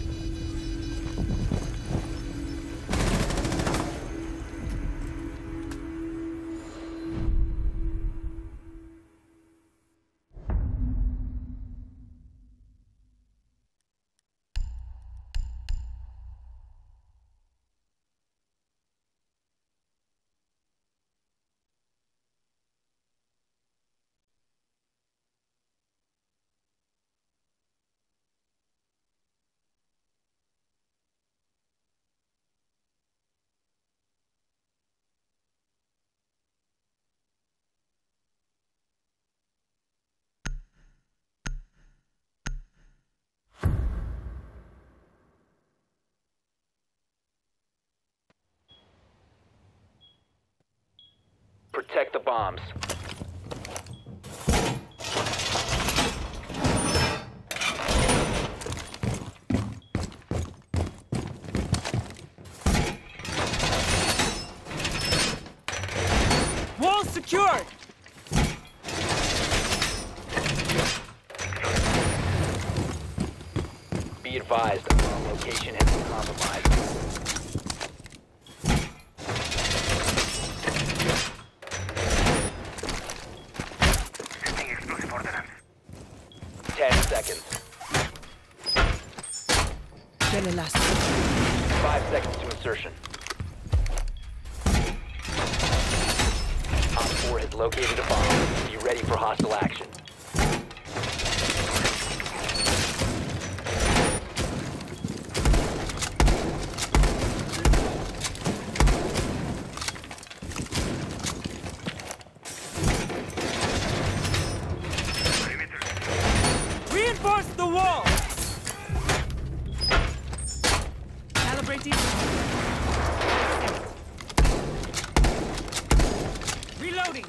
Protect the bombs. Wall secured. Be advised, our location has been compromised. Setting explosive ordnance. Ten seconds. Gonna last. Five seconds to insertion. Op four has located a bomb. Be ready for hostile action. Perimeter. Reinforce the wall. Calibrating. Reloading.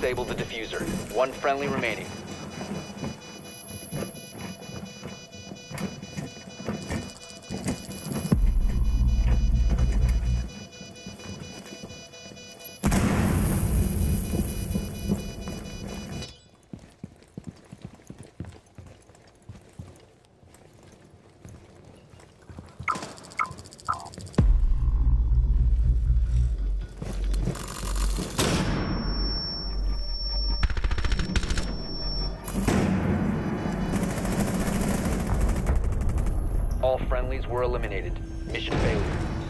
disabled the diffuser. One friendly remaining. All friendlies were eliminated. Mission failure.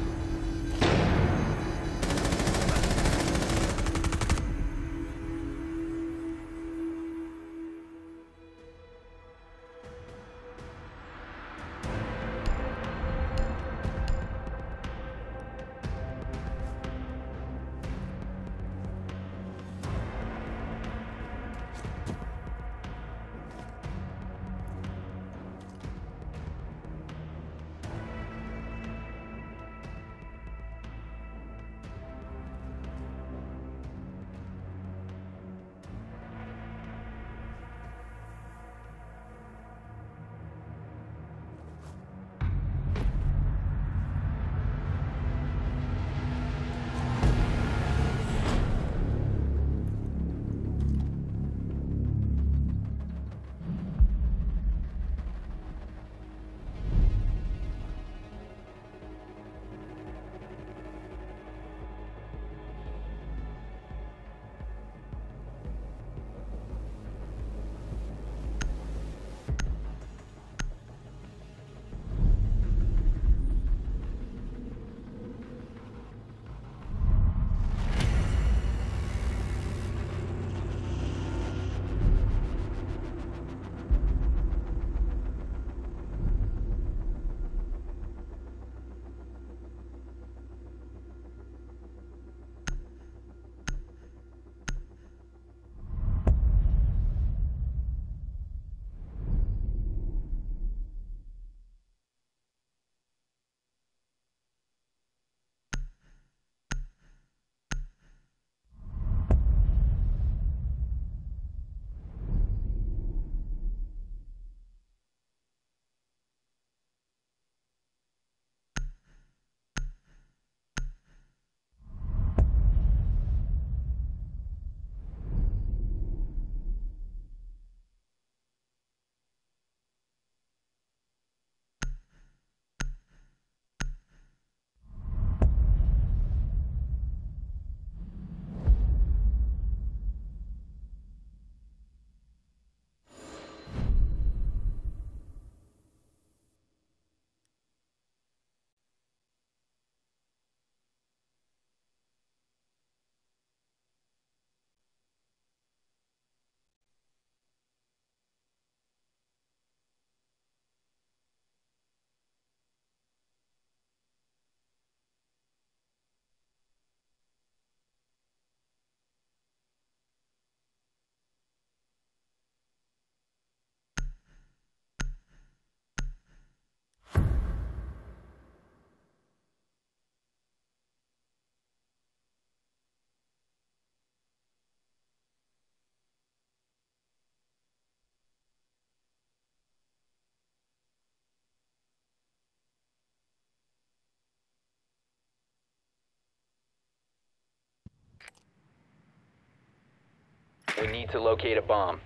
We need to locate a bomb.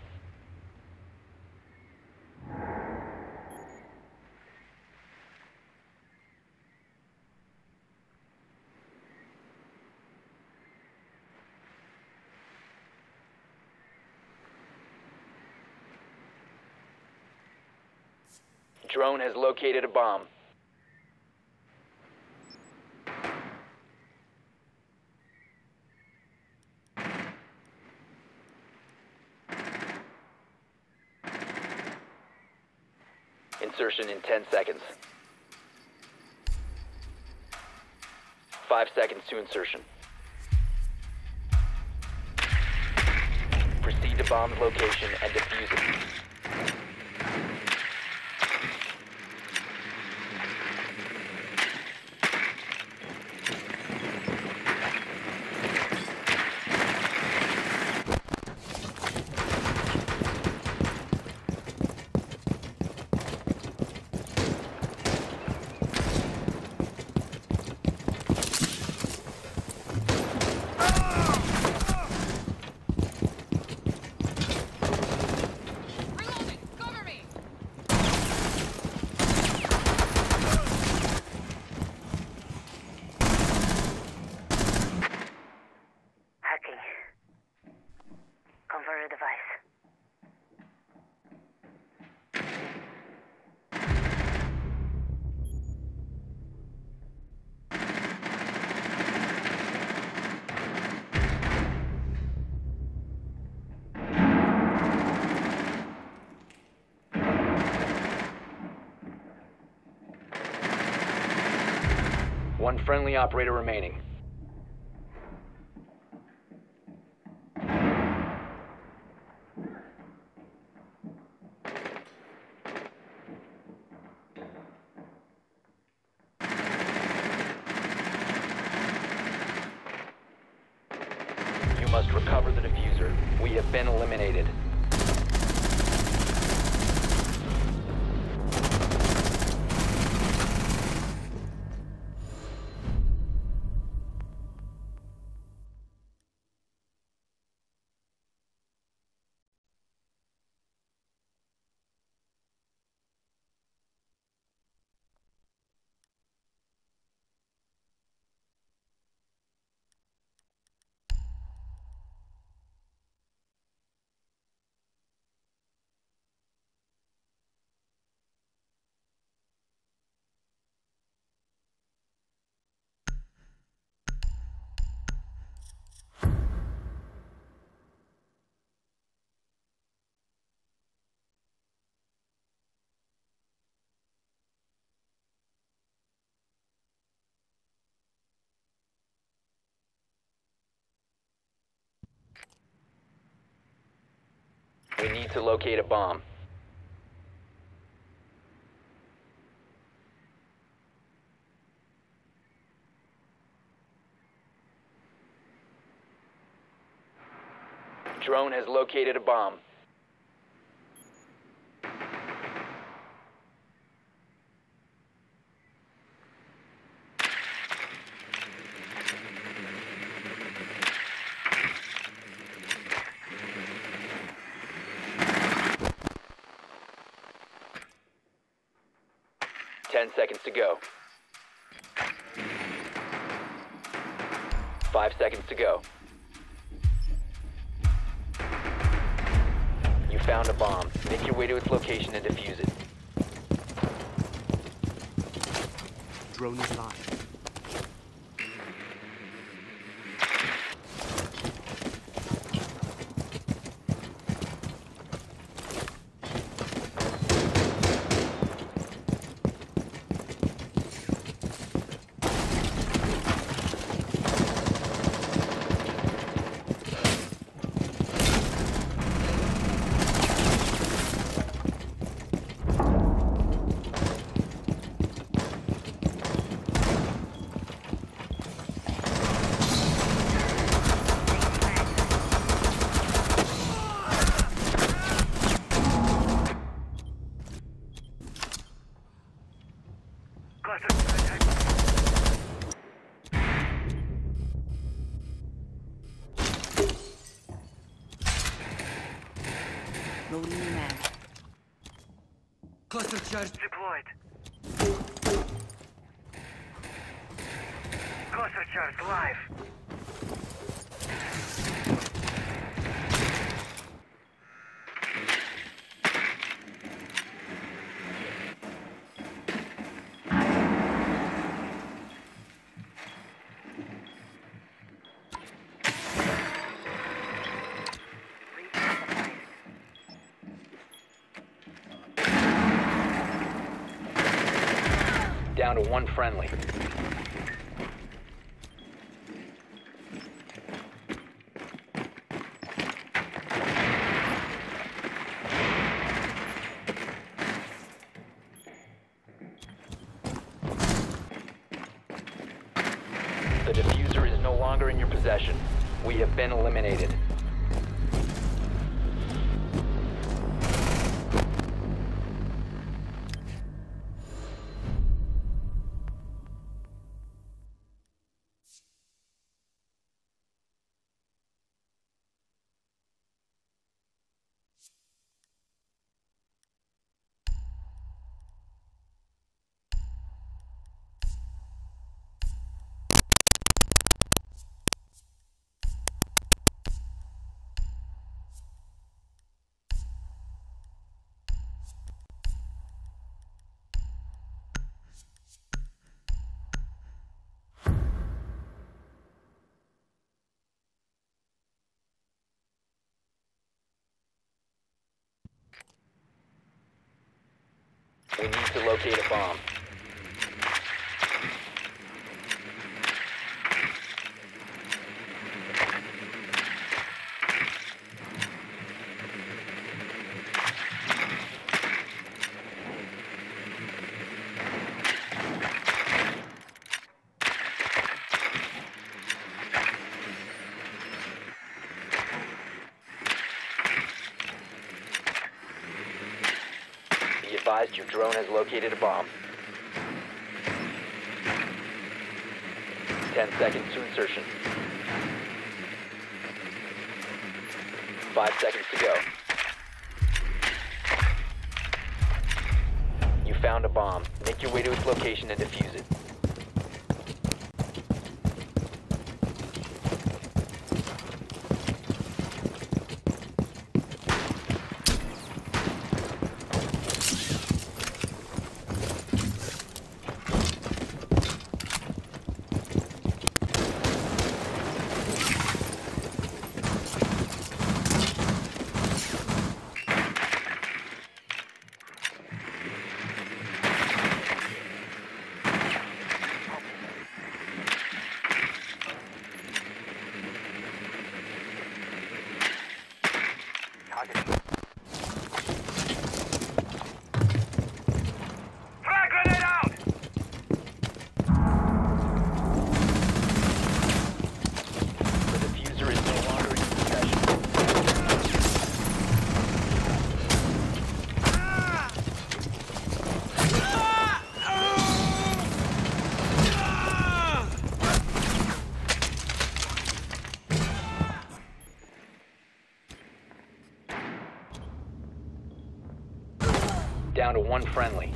Drone has located a bomb. Insertion in ten seconds. Five seconds to insertion. Proceed to bomb's location and defuse it. One friendly operator remaining. You must recover the diffuser. We have been eliminated. We need to locate a bomb. Drone has located a bomb. Ten seconds to go. Five seconds to go. You found a bomb. Make your way to its location and defuse it. Drone is live. Loading the mag. Cluster charge. Deployed. Cluster charge live. Down to one friendly. The diffuser is no longer in your possession. We have been eliminated. We need to locate a bomb. advised, your drone has located a bomb. Ten seconds to insertion. Five seconds to go. You found a bomb. Make your way to its location and defuse it. Frag grenade out! The diffuser is no longer in your possession. Down to one friendly.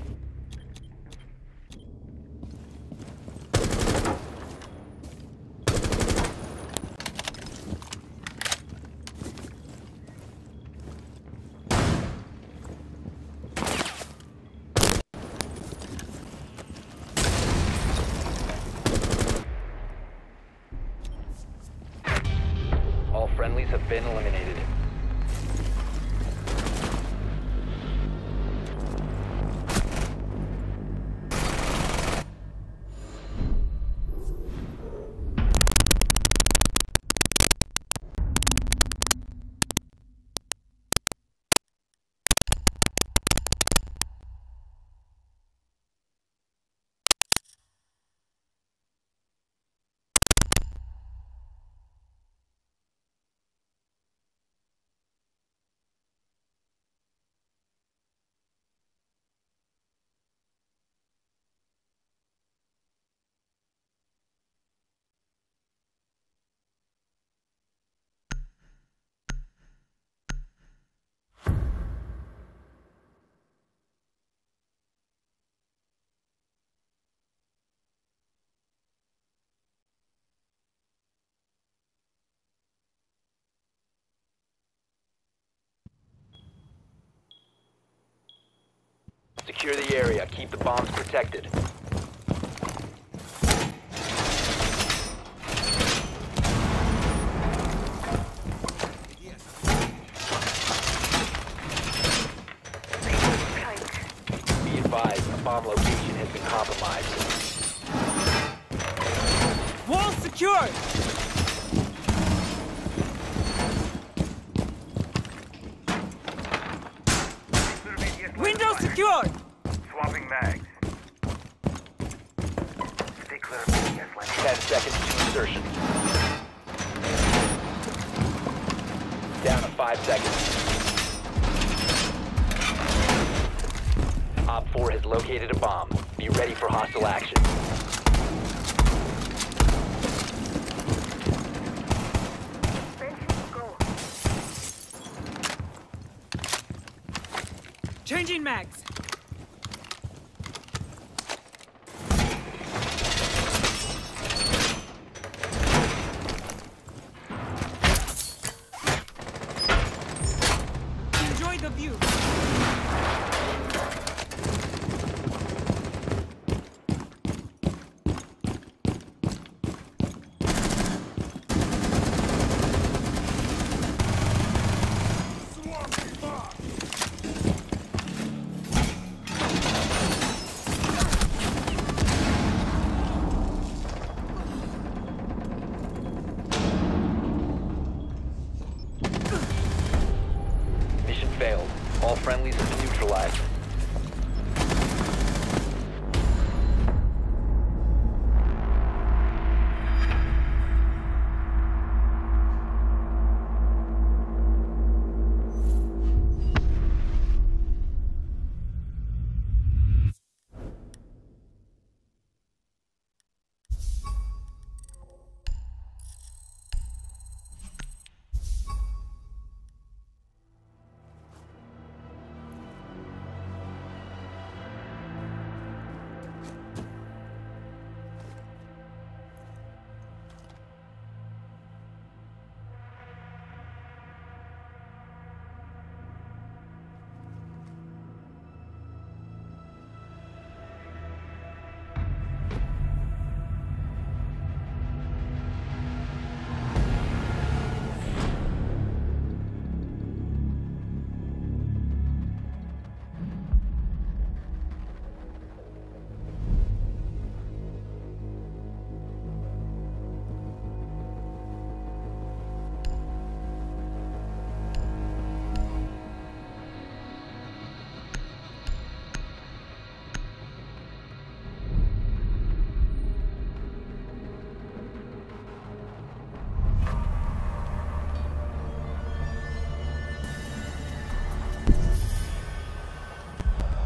All friendlies have been eliminated. Secure the area. Keep the bombs protected. Be advised, a bomb location has been compromised. Wall secured! Window secured! Swapping mags. Stay clear of me, yes, like Ten seconds to insertion. Down to five seconds. Op four has located a bomb. Be ready for hostile action. Changing mags. Enjoy the view. Failed. All friendlies have been neutralized.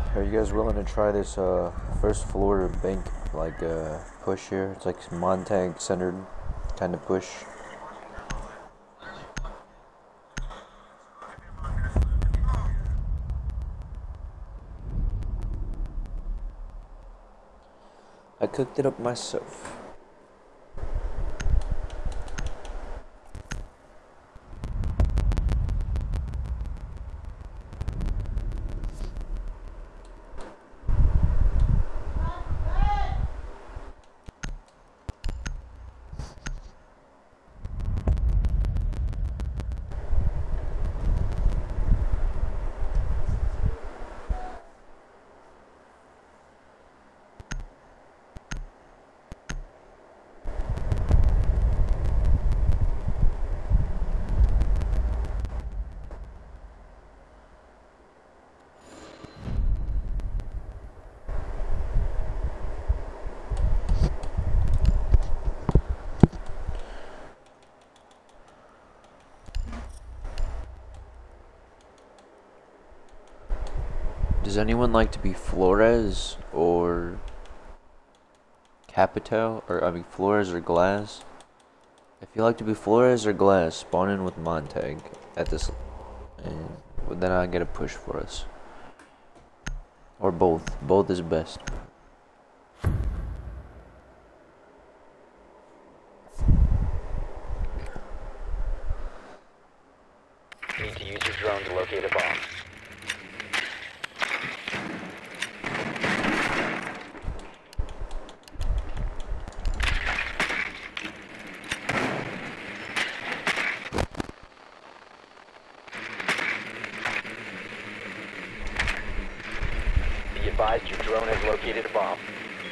Are you guys willing to try this uh, first floor bank like uh, push here? It's like Montag centered kind of push. I cooked it up myself. Does anyone like to be Flores or Capito, or I mean Flores or Glass? If you like to be Flores or Glass, spawn in with Montag at this, and then I get a push for us. Or both. Both is best. You need to use your drone to locate a bomb. Be advised your drone has located a bomb.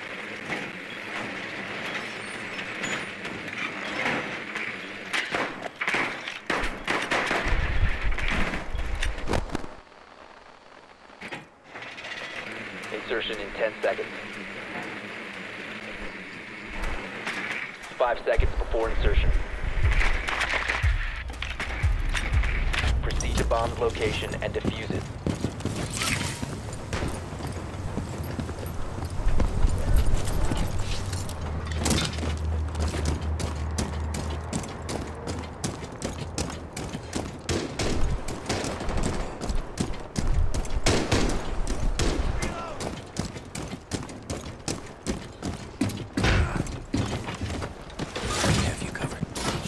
Insertion in ten seconds. Five seconds before insertion. Proceed to bomb's location and defuse it. Have you covered?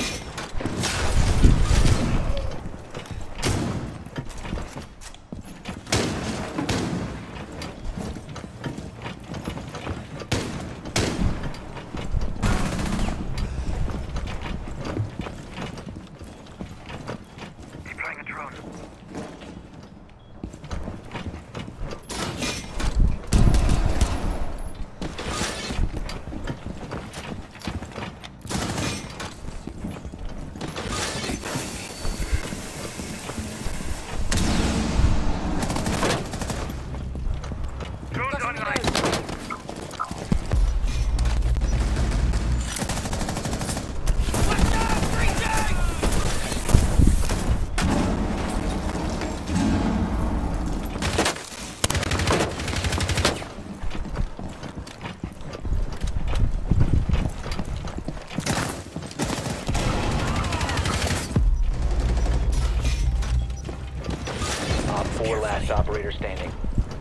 Deploying a drone. Drone's online. Op four last operator standing.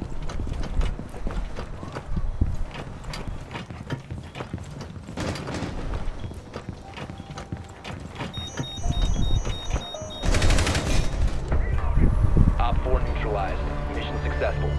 Op four neutralized. Mission successful.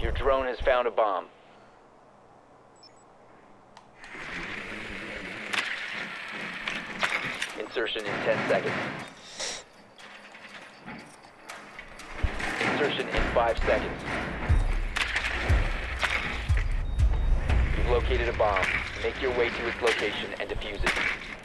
Your drone has found a bomb. Insertion in ten seconds. Insertion in five seconds. You've located a bomb. Make your way to its location and defuse it.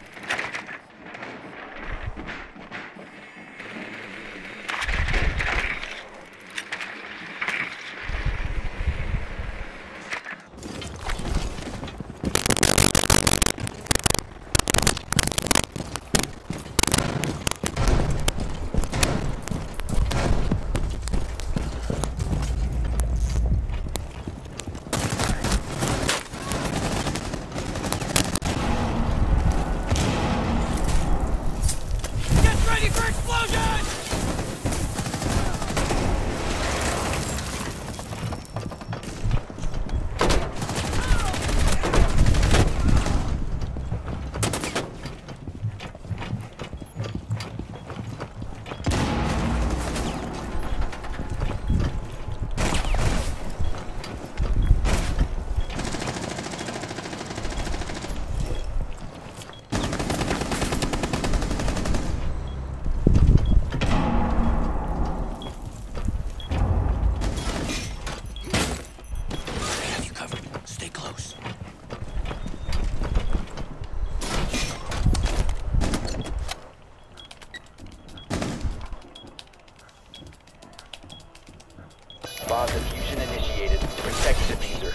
Bomb diffusion initiated. Protect the diffuser.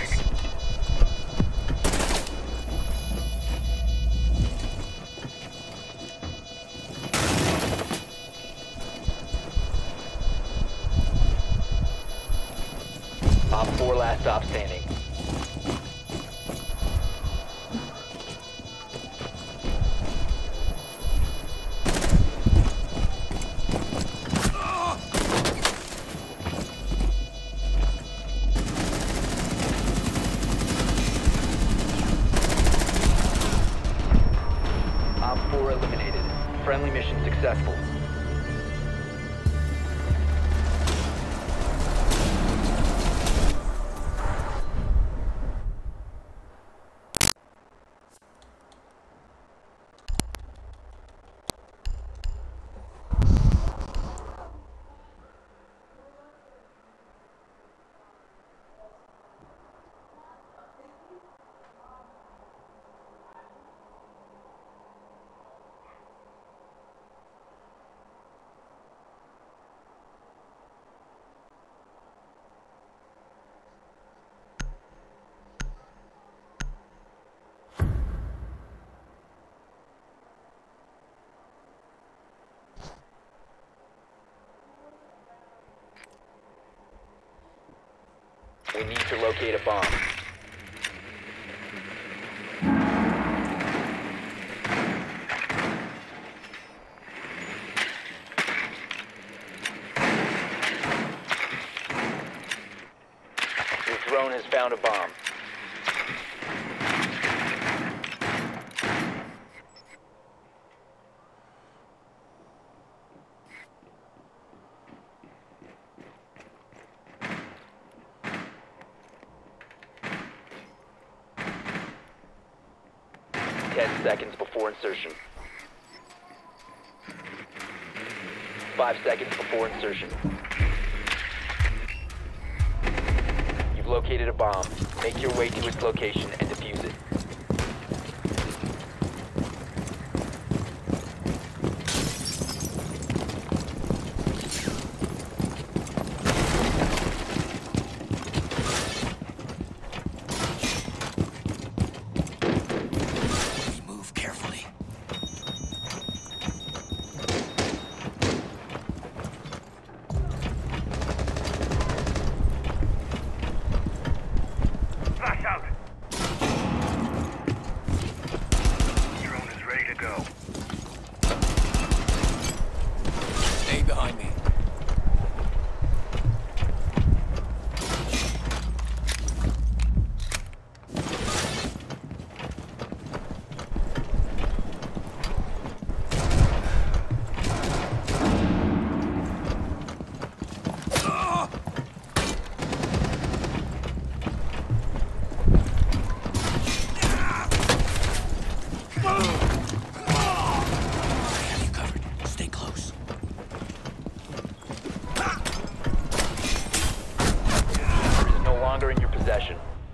Op four last stop standing. Op four eliminated. Friendly mission successful. We need to locate a bomb. Your drone has found a bomb. Ten seconds before insertion. Five seconds before insertion. You've located a bomb. Make your way to its location and defuse it. Flash out. longer in your possession.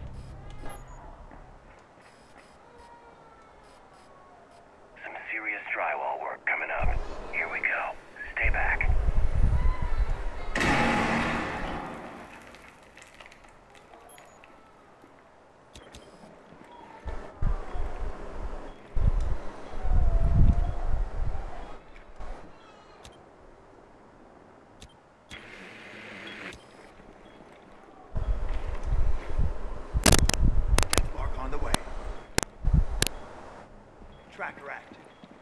Some serious drywall work coming up. Here we go. Stay back. Mark on the way. Tracker active.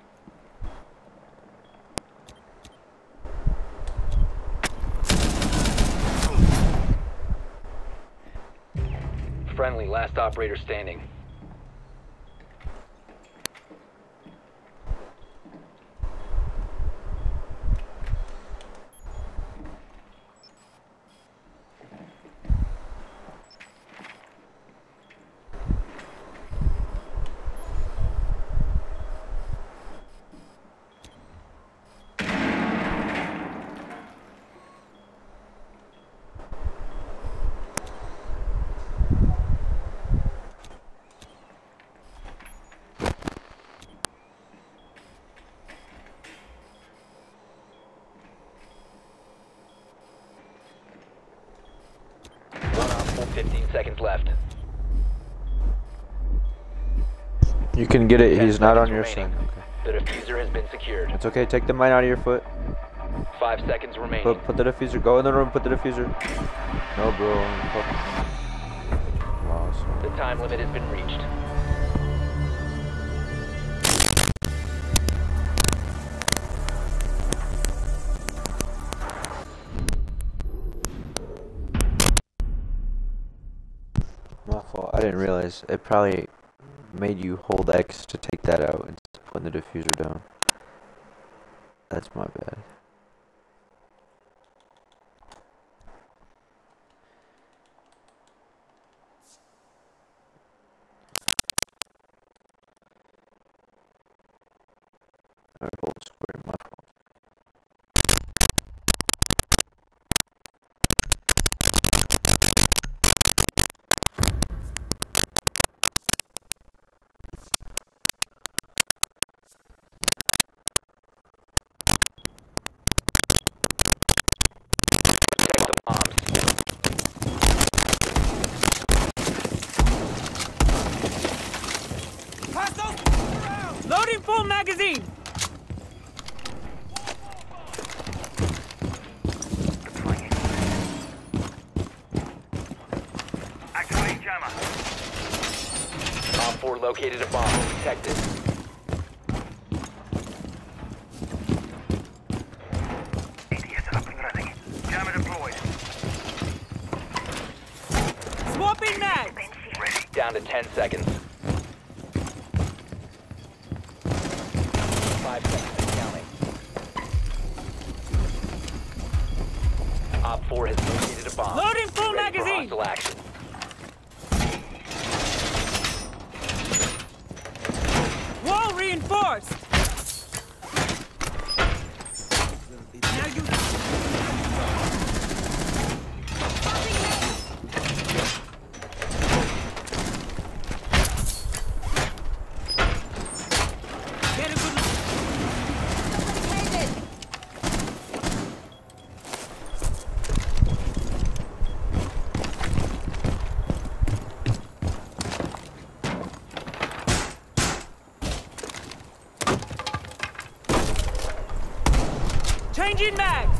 Friendly, last operator standing. fifteen seconds left. You can get it. ten He's not on seconds your remaining. side. The diffuser has been secured. It's okay. Take the mine out of your foot. Five seconds remaining. Put, put the diffuser. Go in the room. Put the diffuser. No, bro. Lost. The time limit has been reached. My fault. I didn't realize. It probably made you hold X to take that out and put the diffuser down. That's my bad. Alright, hold square. My fault. Protect the bombs. Loading full magazine. Activating jammer. Op four located a bomb. Protect it. A D S up and running. Jammer deployed. Swapping mags. Ready. Down to ten seconds. Five seconds and counting. Op four has located a bomb. Loading full Be ready for magazine. hostile action. Wall reinforced. Now you. Get a good look. Changing mags.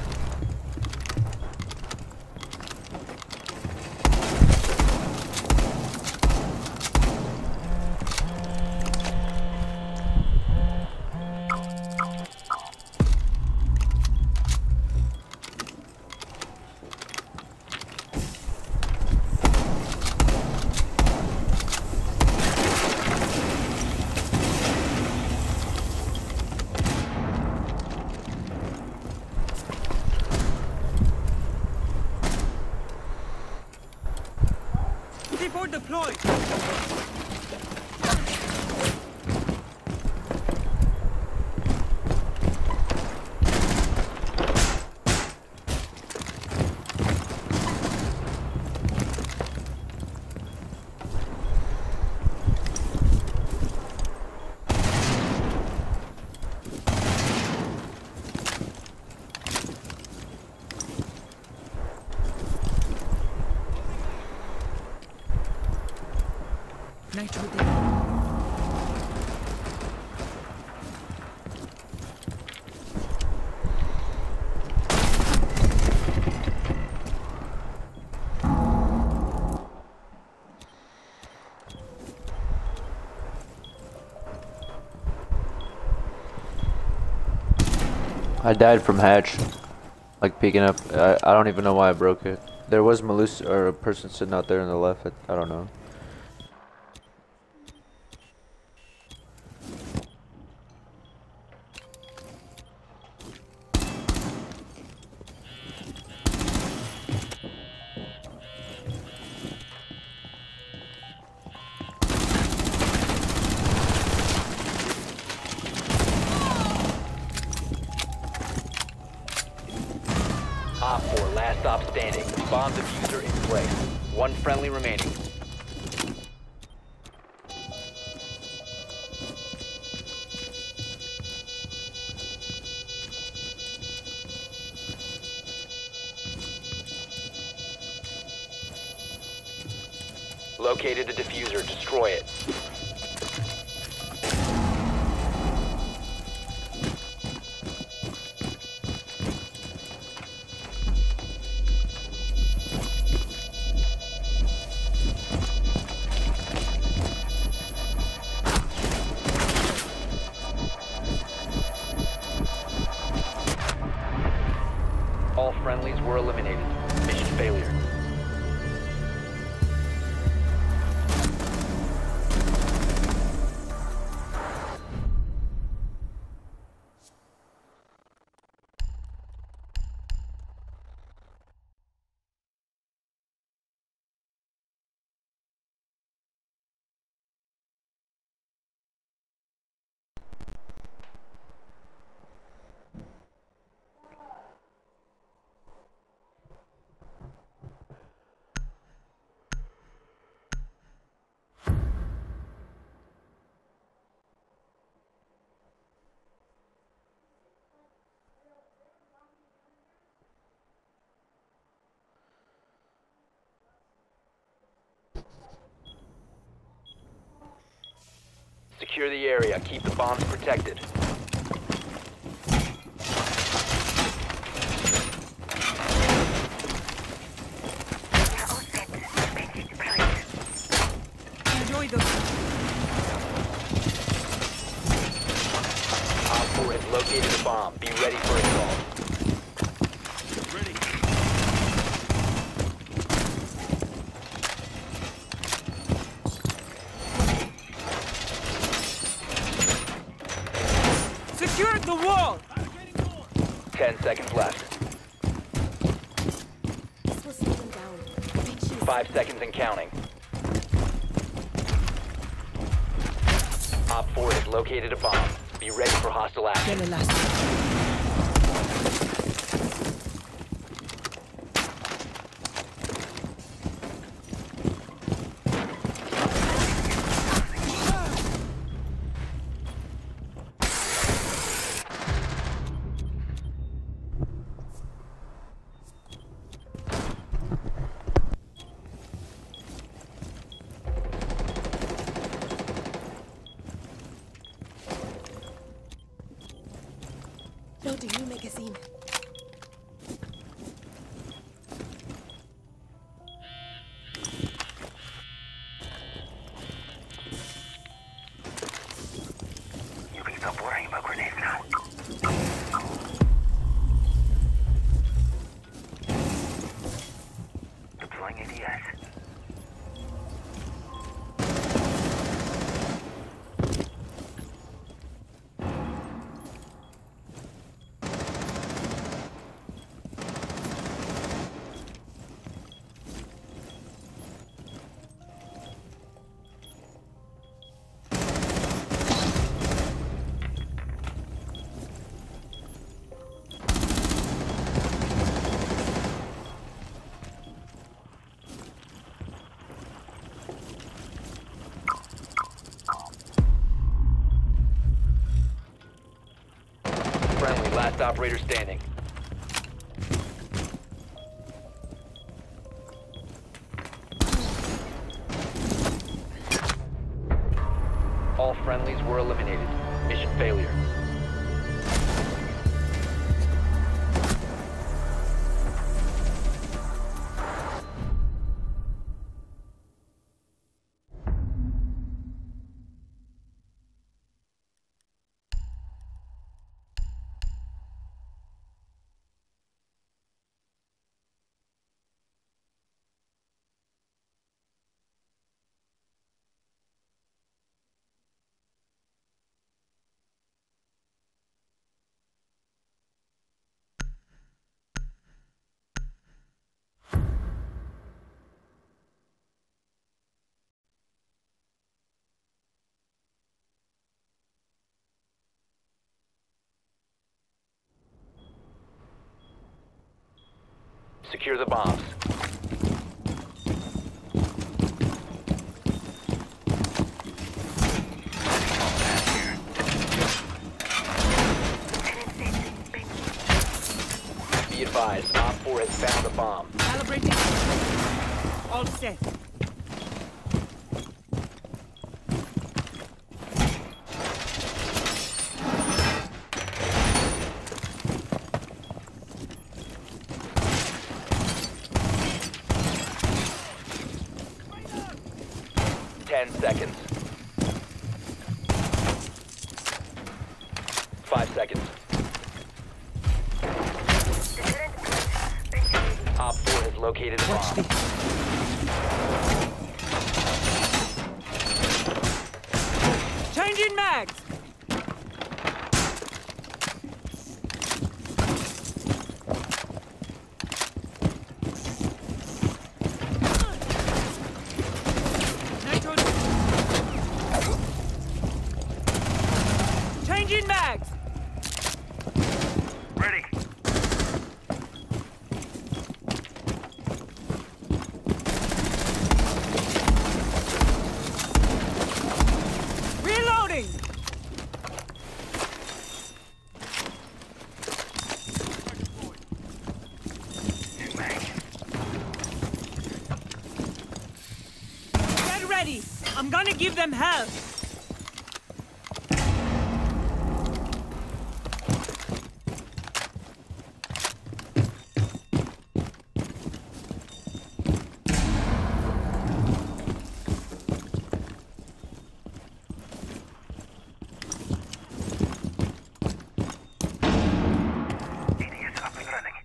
C four deployed. Nitro there. I died from hatch, like peeking up. I, I don't even know why I broke it. There was Malus or a person sitting out there on the left. I, I don't know. Op four, last stop standing. Bomb diffuser in place. One friendly remaining. Located the diffuser. Destroy it. All friendlies were eliminated. Mission failure. Secure the area. Keep the bombs protected. They're all set. Defenses deployed. Enjoy the... Op four has located a bomb. Be ready for assault. Secure the wall! Ten seconds left. This will slow them down. Bitches. Five seconds and counting. Op four has located a bomb. Be ready for hostile action. Dele last. Loading new magazine. You can stop worrying about grenades now. Deploying A D S. Friendly, last operator standing. All friendlies were eliminated. Mission failure. Secure the bombs. Be advised, Op four has found a bomb. Calibrating. All set. Ten seconds. Five seconds. Op four has located a bomb. Changing mags. Nitro. Changing mags. Ready. Reloading. New mag. Get ready. I'm gonna give them hell. A D is up and running.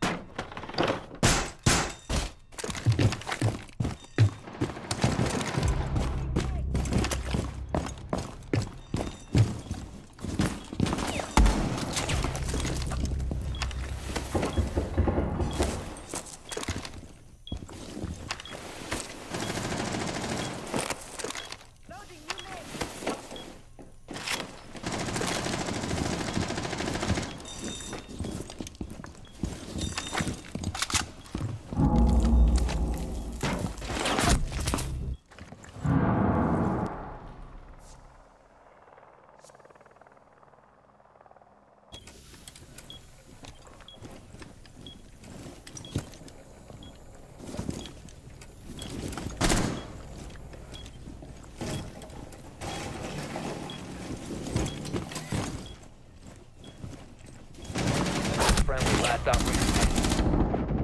Friendly last operator.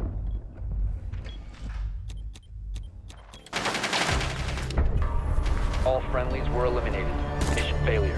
All friendlies were eliminated. Mission failure.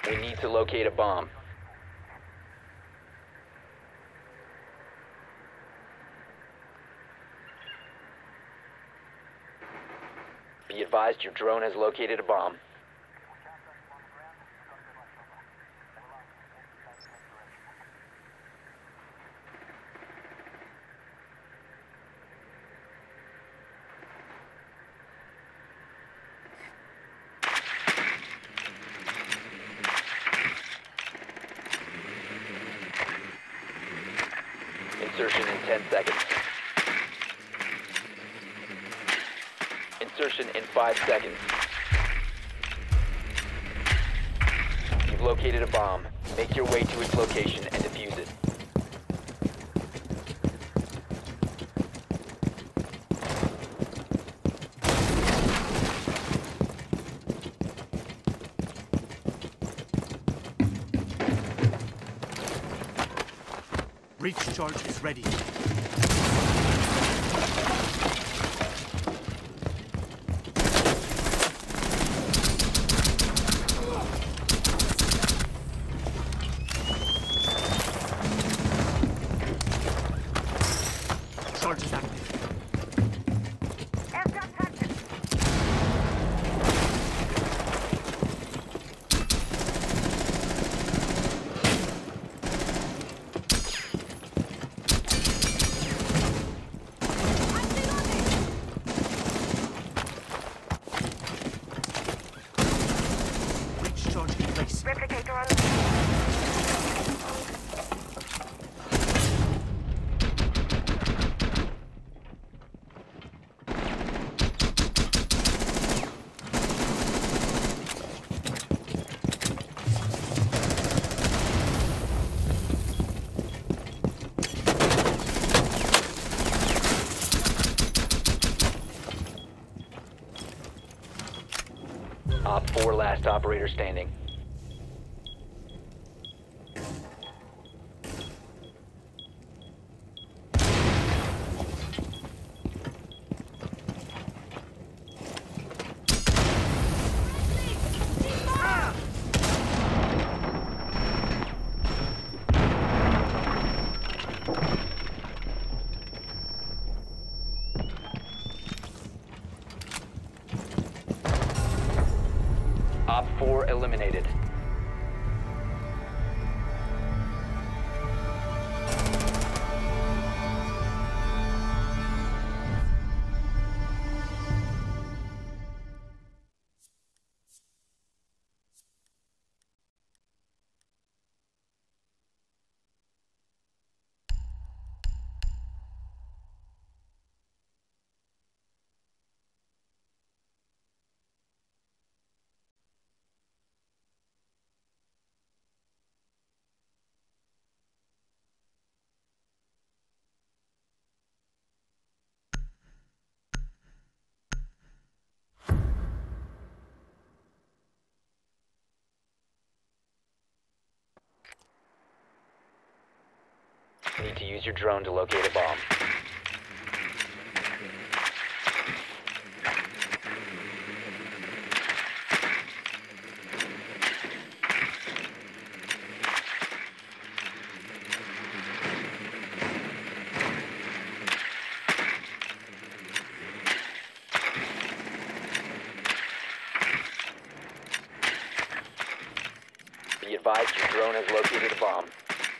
We need to locate a bomb. Be advised your drone has located a bomb. Insertion in ten seconds. Insertion in five seconds. You've located a bomb. Make your way to its location and defuse it. Breach charge is ready. Charge is active. Aircraft hunted. Breach charge in place. Replicator on. Op four last operator standing. Op four eliminated. Need to use your drone to locate a bomb. Be advised your drone has located a bomb.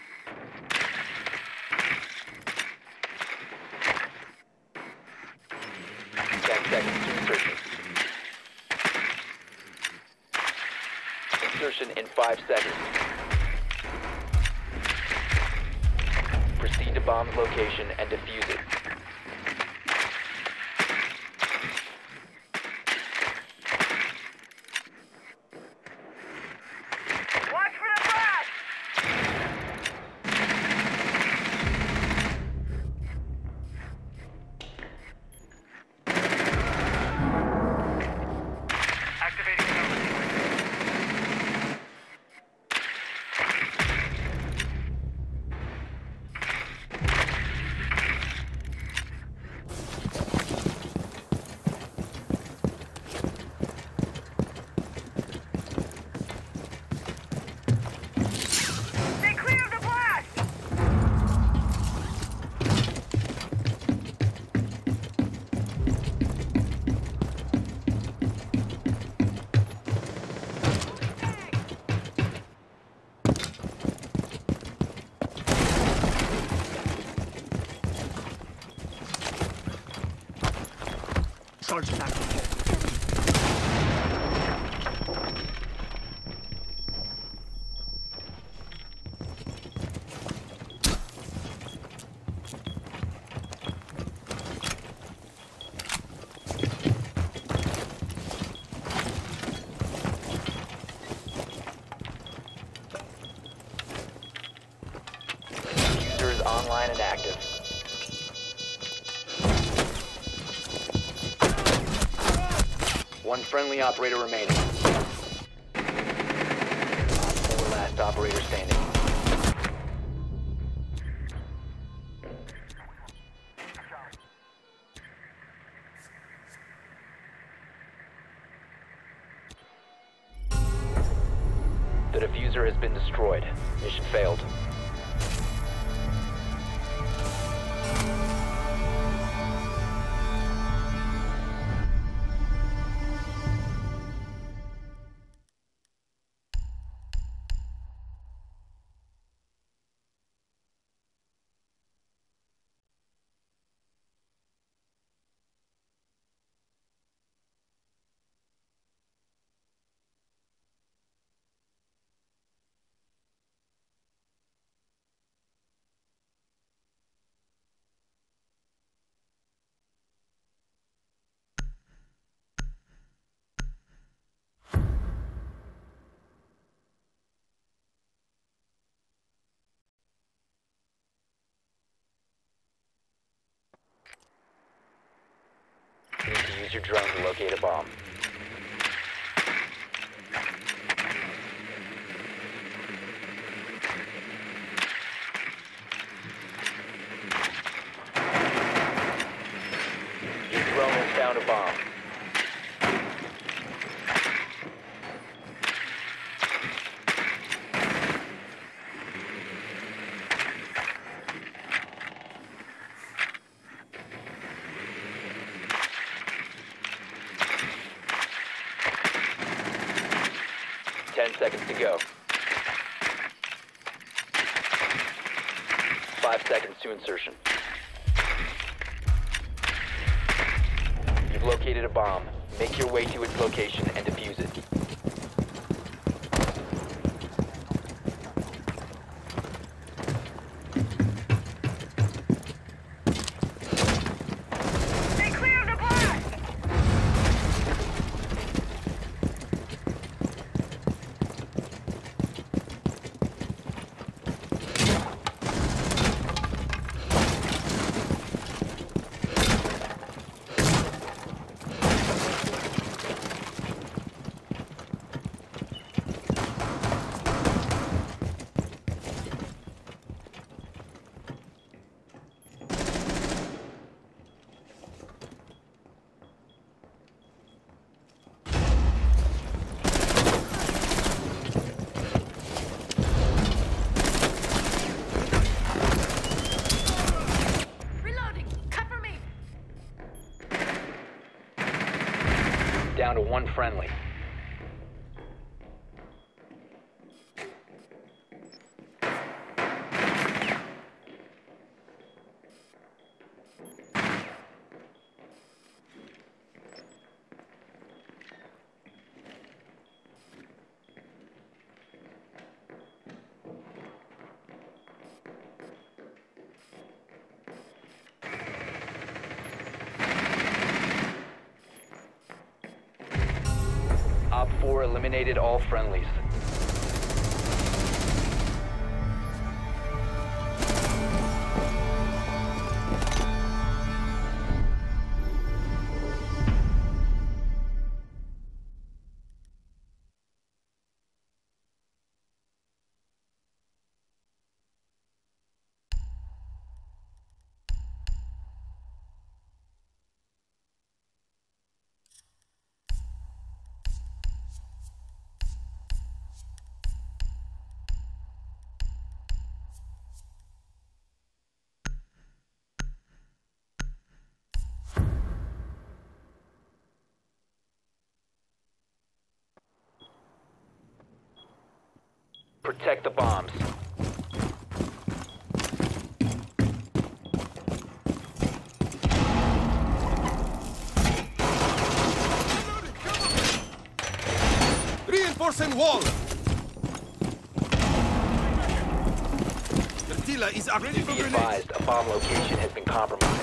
ten seconds to insertion. Insertion in five seconds. Proceed to bomb's location and defuse it. Watch for the flash! Activating charge is active. User is online and active. One friendly operator remaining. Four last operator standing. The diffuser has been destroyed. Mission failed. You need to use your drone to locate a bomb. Your drone has found a bomb. Ten seconds to go. Five seconds to insertion. You've located a bomb. Make your way to its location and defuse it. Stay clear of the blast! Reloading! Cover me! Down to one friendly. Op four eliminated all friendlies. Protect the bombs. Reinforcing wall! Bertilla is active. Be advised, a bomb location has been compromised.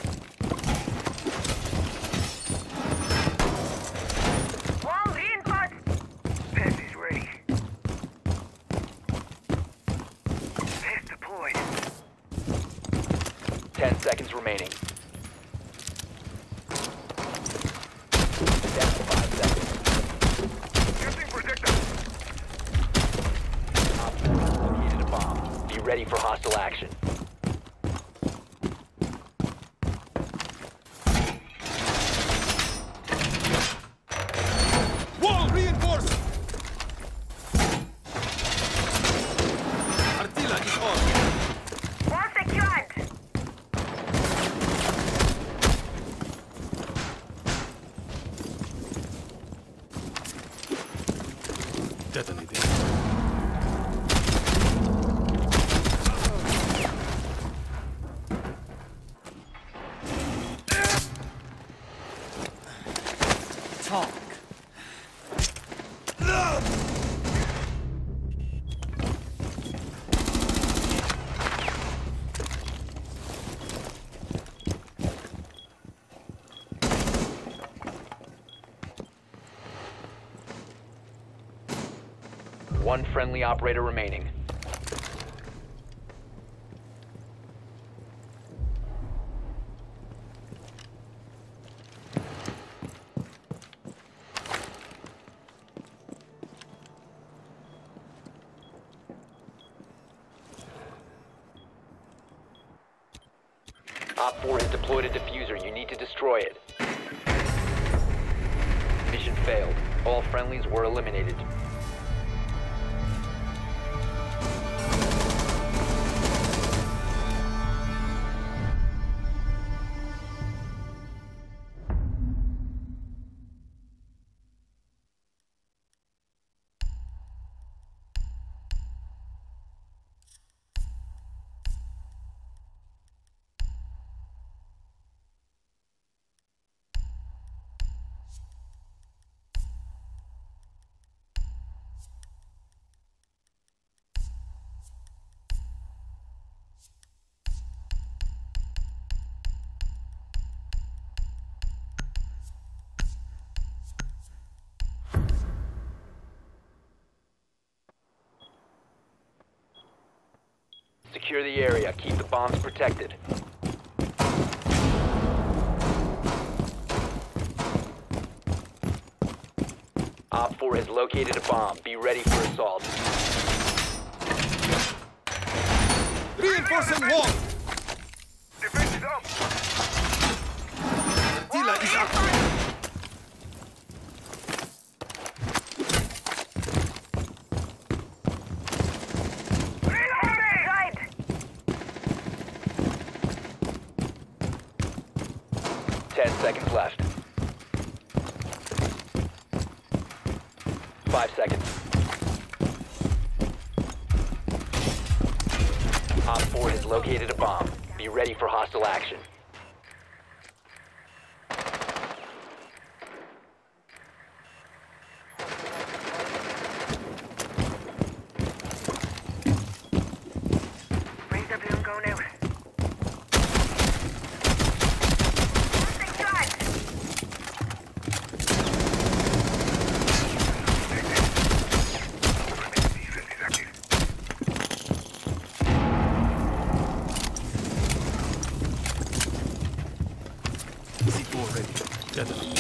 Wall reinforced. Pest is ready. Pest deployed. Ten seconds remaining. Down to five seconds. Shifting projectile. Op four has located a bomb. Be ready for hostile action. Wall reinforced! Artilla is on. Wall secured. Detonating. Talk. One friendly operator remaining. Op four has deployed a diffuser. You need to destroy it. Mission failed. All friendlies were eliminated. Secure the area. Keep the bombs protected. Op four has located a bomb. Be ready for assault. Reinforcing wall! Defense is up. Bertilla is active. Right. Ten seconds left. Five seconds. Op four has located a bomb. Be ready for hostile action. Raise the balloon going out. C four ready. Detonating.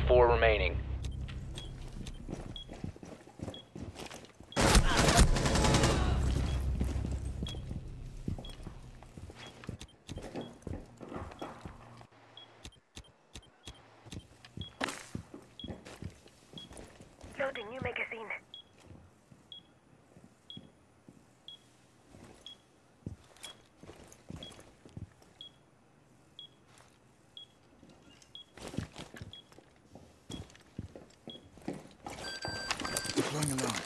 four remaining. Loading new magazine. Deploying alarm.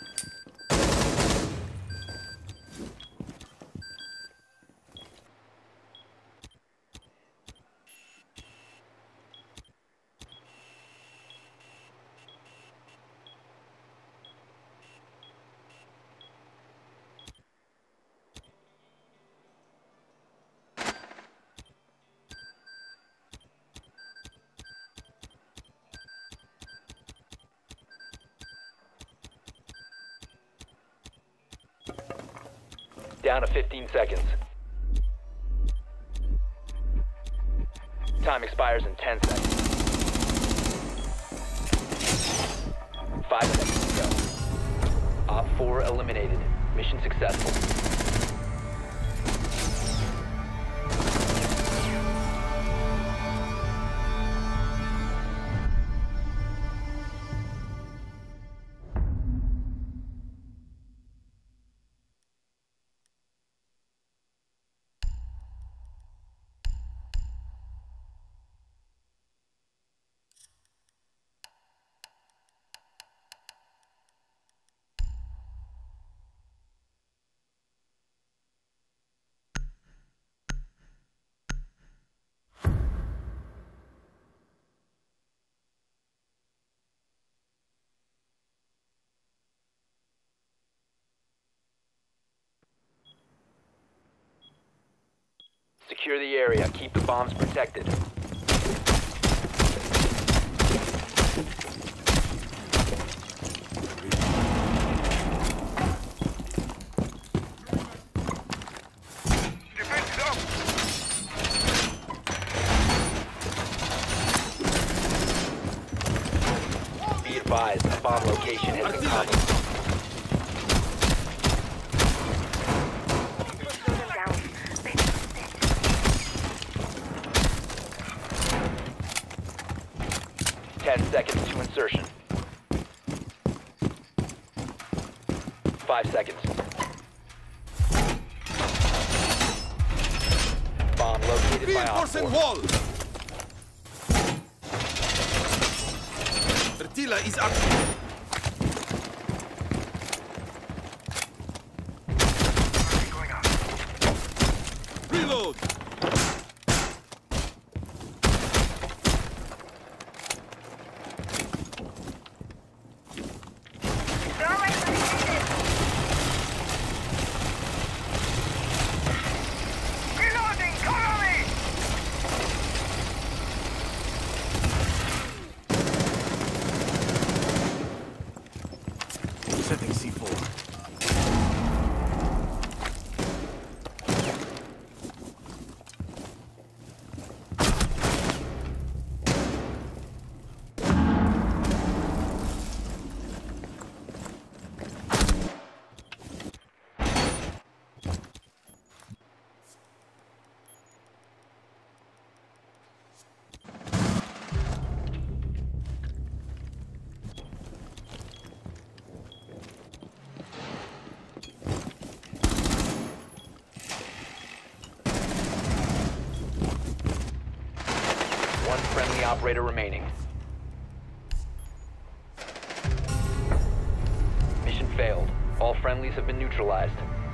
Down to fifteen seconds. Time expires in ten seconds. Five seconds to go. Op four eliminated. Mission successful. Secure the area. Keep the bombs protected. Defense up! Be advised, the bomb location has been covered. Ten seconds to insertion. Five seconds. Bomb located by Op Reinforcing four. wall! Bertilla is active. Going up. Reload! Reloading! Cover me! Setting C four. One friendly operator remaining. Mission failed. All friendlies have been neutralized.